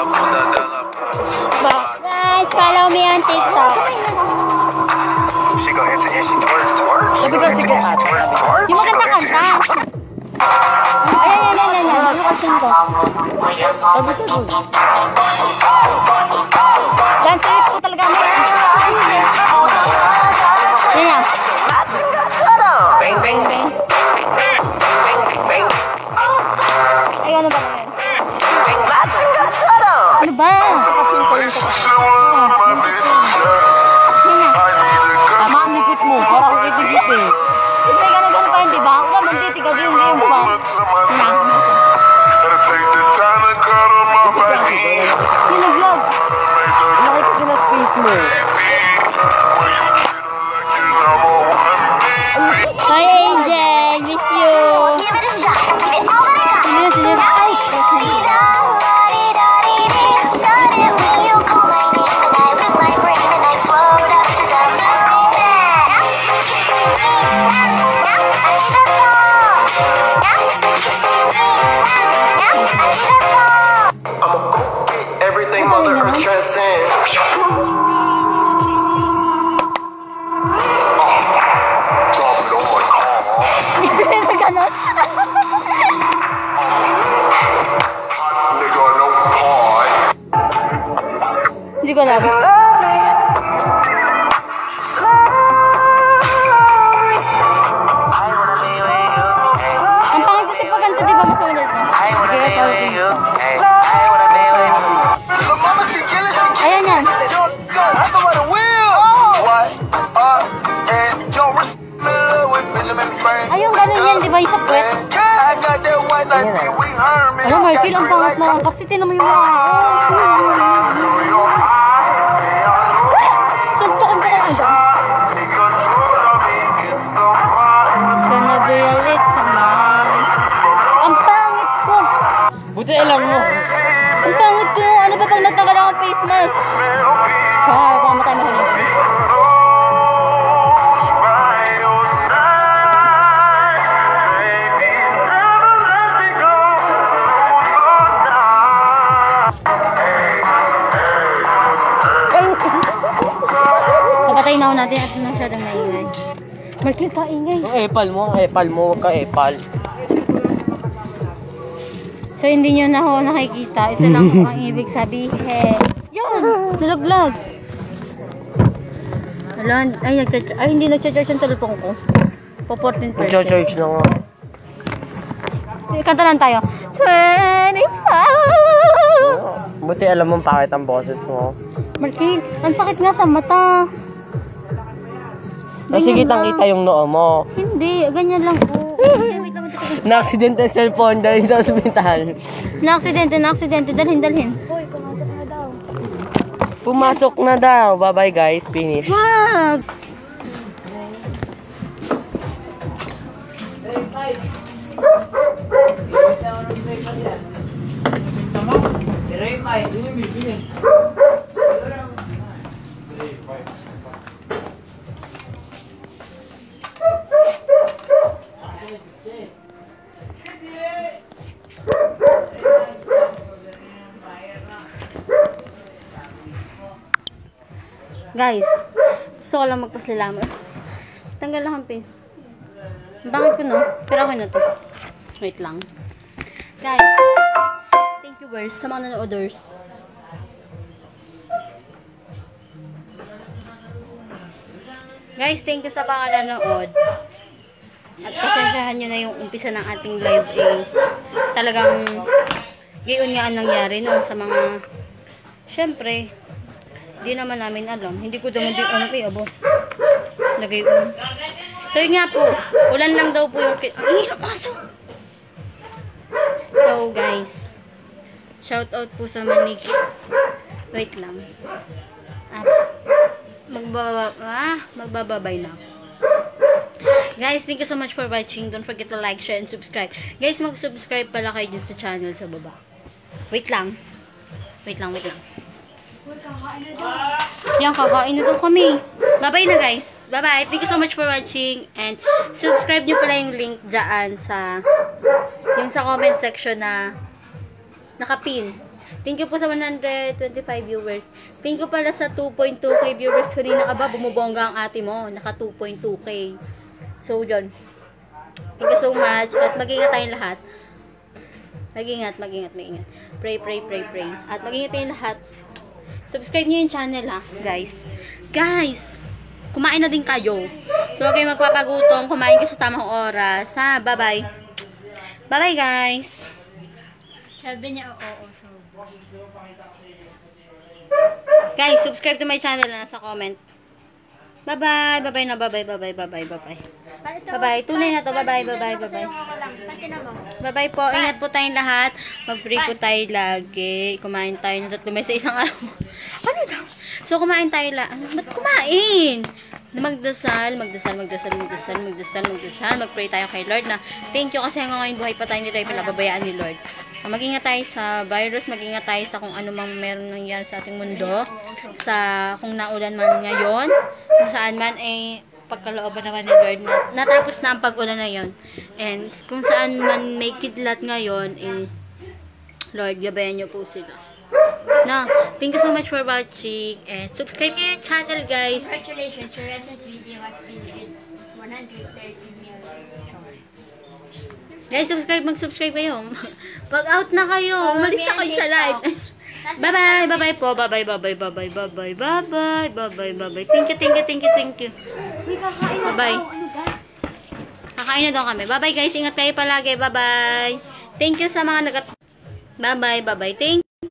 Guys, follow me on TikTok. She gonna introduce you twerk, twerk. Sabi ko, sige ate. Yung magkanta-kanta. Ayan. Yung kasing ko. Sabi ko, dance lyrics ko talaga. Yan yan. Bang, bang, bang. Ay, ano ba naman? Ano ba? Tama ang likit mo. Parang kitigit eh. Siyempre, gano'n pa yun, diba? Wala man dito, gagawin mo yung pa. Yung nag-vlog. Nakita ko na space mo. Hi, Angel. Miss you. Sino? Ay! I'ma go get everything Mother Earth transcends. Drop it on my car. Ganon. Nigga, no pie. Hindi ko alam. Ang pangit kasi pag ganito, di ba masunod na? Ayan yan. Ayun, ganun yan, di ba? Yung sa puwet. Ano, Markel, ang pangit na. Kasi tinan mo yung mukha ko. Suntukin ko kayo dyan. It's gonna be a lit summer. Ang pangit ko. Buti alam mo. Ang pangit ko. Ano ba pag nagtagal akong face mask? Char, baka matay mo kami. Napatay na ako natin at masyadong naingay. Markel, kaingay. Ang epal mo, huwag ka epal. So, hindi nyo na ako nakikita. Isa lang ang ibig sabihin. Yun! Nalaglag. Ay, hindi nag-charge yung telephone ko. Po 14%. Mag-charge na nga. Kanta lang tayo. 25! Buti alam mo bakit ang boses mo. Markel, ang sakit nga sa mata. Kasi Ganyan kitang-kita yung noo mo. Hindi, ganyan lang po. Wait lang, Na-accident ang cellphone dahil sa ospital. Na-aksidente. Dalhin. Pumasok na daw. Bye-bye guys. Finish. Wag! Guys, gusto ko lang magpasalamat. Tanggal lang ang face. Bakit ko no? Pero okay na to. Wait lang. Guys, thank you viewers sa mga nanooders. Guys, thank you sa panganood. At pasensyahan nyo na yung umpisa ng ating live talagang gayon nga ang nangyari no sa mga syempre di naman namin alam. Hindi ko naman din alam abo. Lagay So, yun nga po. Ulan lang daw po yung... Ang hirap aso! So, guys. Shout out po sa Maniki. Wait lang. Magbababay na. Guys, thank you so much for watching. Don't forget to like, share, and subscribe. Guys, mag-subscribe pala kayo dyan sa channel sa baba. Wait lang. Wait lang. Yan, kakain na daw kami. Bye-bye na, guys. Bye-bye. Thank you so much for watching. And subscribe nyo pala yung link dyan sa comment section na nakapin. Thank you po sa 125 viewers. Thank you pala sa 2.2k viewers. Kanina ka ba, bumubongga ang ate mo. Naka 2.2k. So, yun. Thank you so much. At mag-ingat tayong lahat. Mag-ingat. Pray. At mag-ingat tayong lahat. Subscribe nyo yung channel, ha, guys. Guys, kumain na din kayo. So, huwag kayong magpapagutom. Kumain kayo sa tamang oras, ha. Bye-bye. Bye-bye, guys. Sabi niya, oo. So, guys, subscribe to my channel na sa comment. Bye-bye. Bye-bye na. Bye-bye. Bye-bye. Tunay na to. Bye-bye. Bye-bye po. Ingat po tayong lahat. Mag-pray po tayo lagi. Kumain tayo ng 3 sa isang araw. Ano daw? So, kumain tayo lang. Ba't kumain? Magdasal. Mag-pray tayo kay Lord na thank you kasi hanggang ngayon buhay pa tayo, hindi tayo pinababayaan ni Lord. Mag-ingat tayo sa virus, mag-ingat tayo sa kung ano mang meron nangyari sa ating mundo, sa kung naulan man ngayon, kung saan man pagkalooban naman ni Lord na natapos na ang pag-ulan na yon. And kung saan man may kidlat ngayon, Lord, gabayan niyo po sila. No, thank you so much for watching and subscribe to your channel, guys. congratulations, your recent video has been 130 million. Guys, mag-subscribe kayo. Pag-out na kayo. Umalis na kayo sa live. Bye-bye. Bye-bye po. Bye-bye. Thank you. Bye-bye. Kakain na daw kami. Bye-bye, guys. Ingat kayo palagi. Bye-bye. Thank you sa mga Bye-bye. Thank you.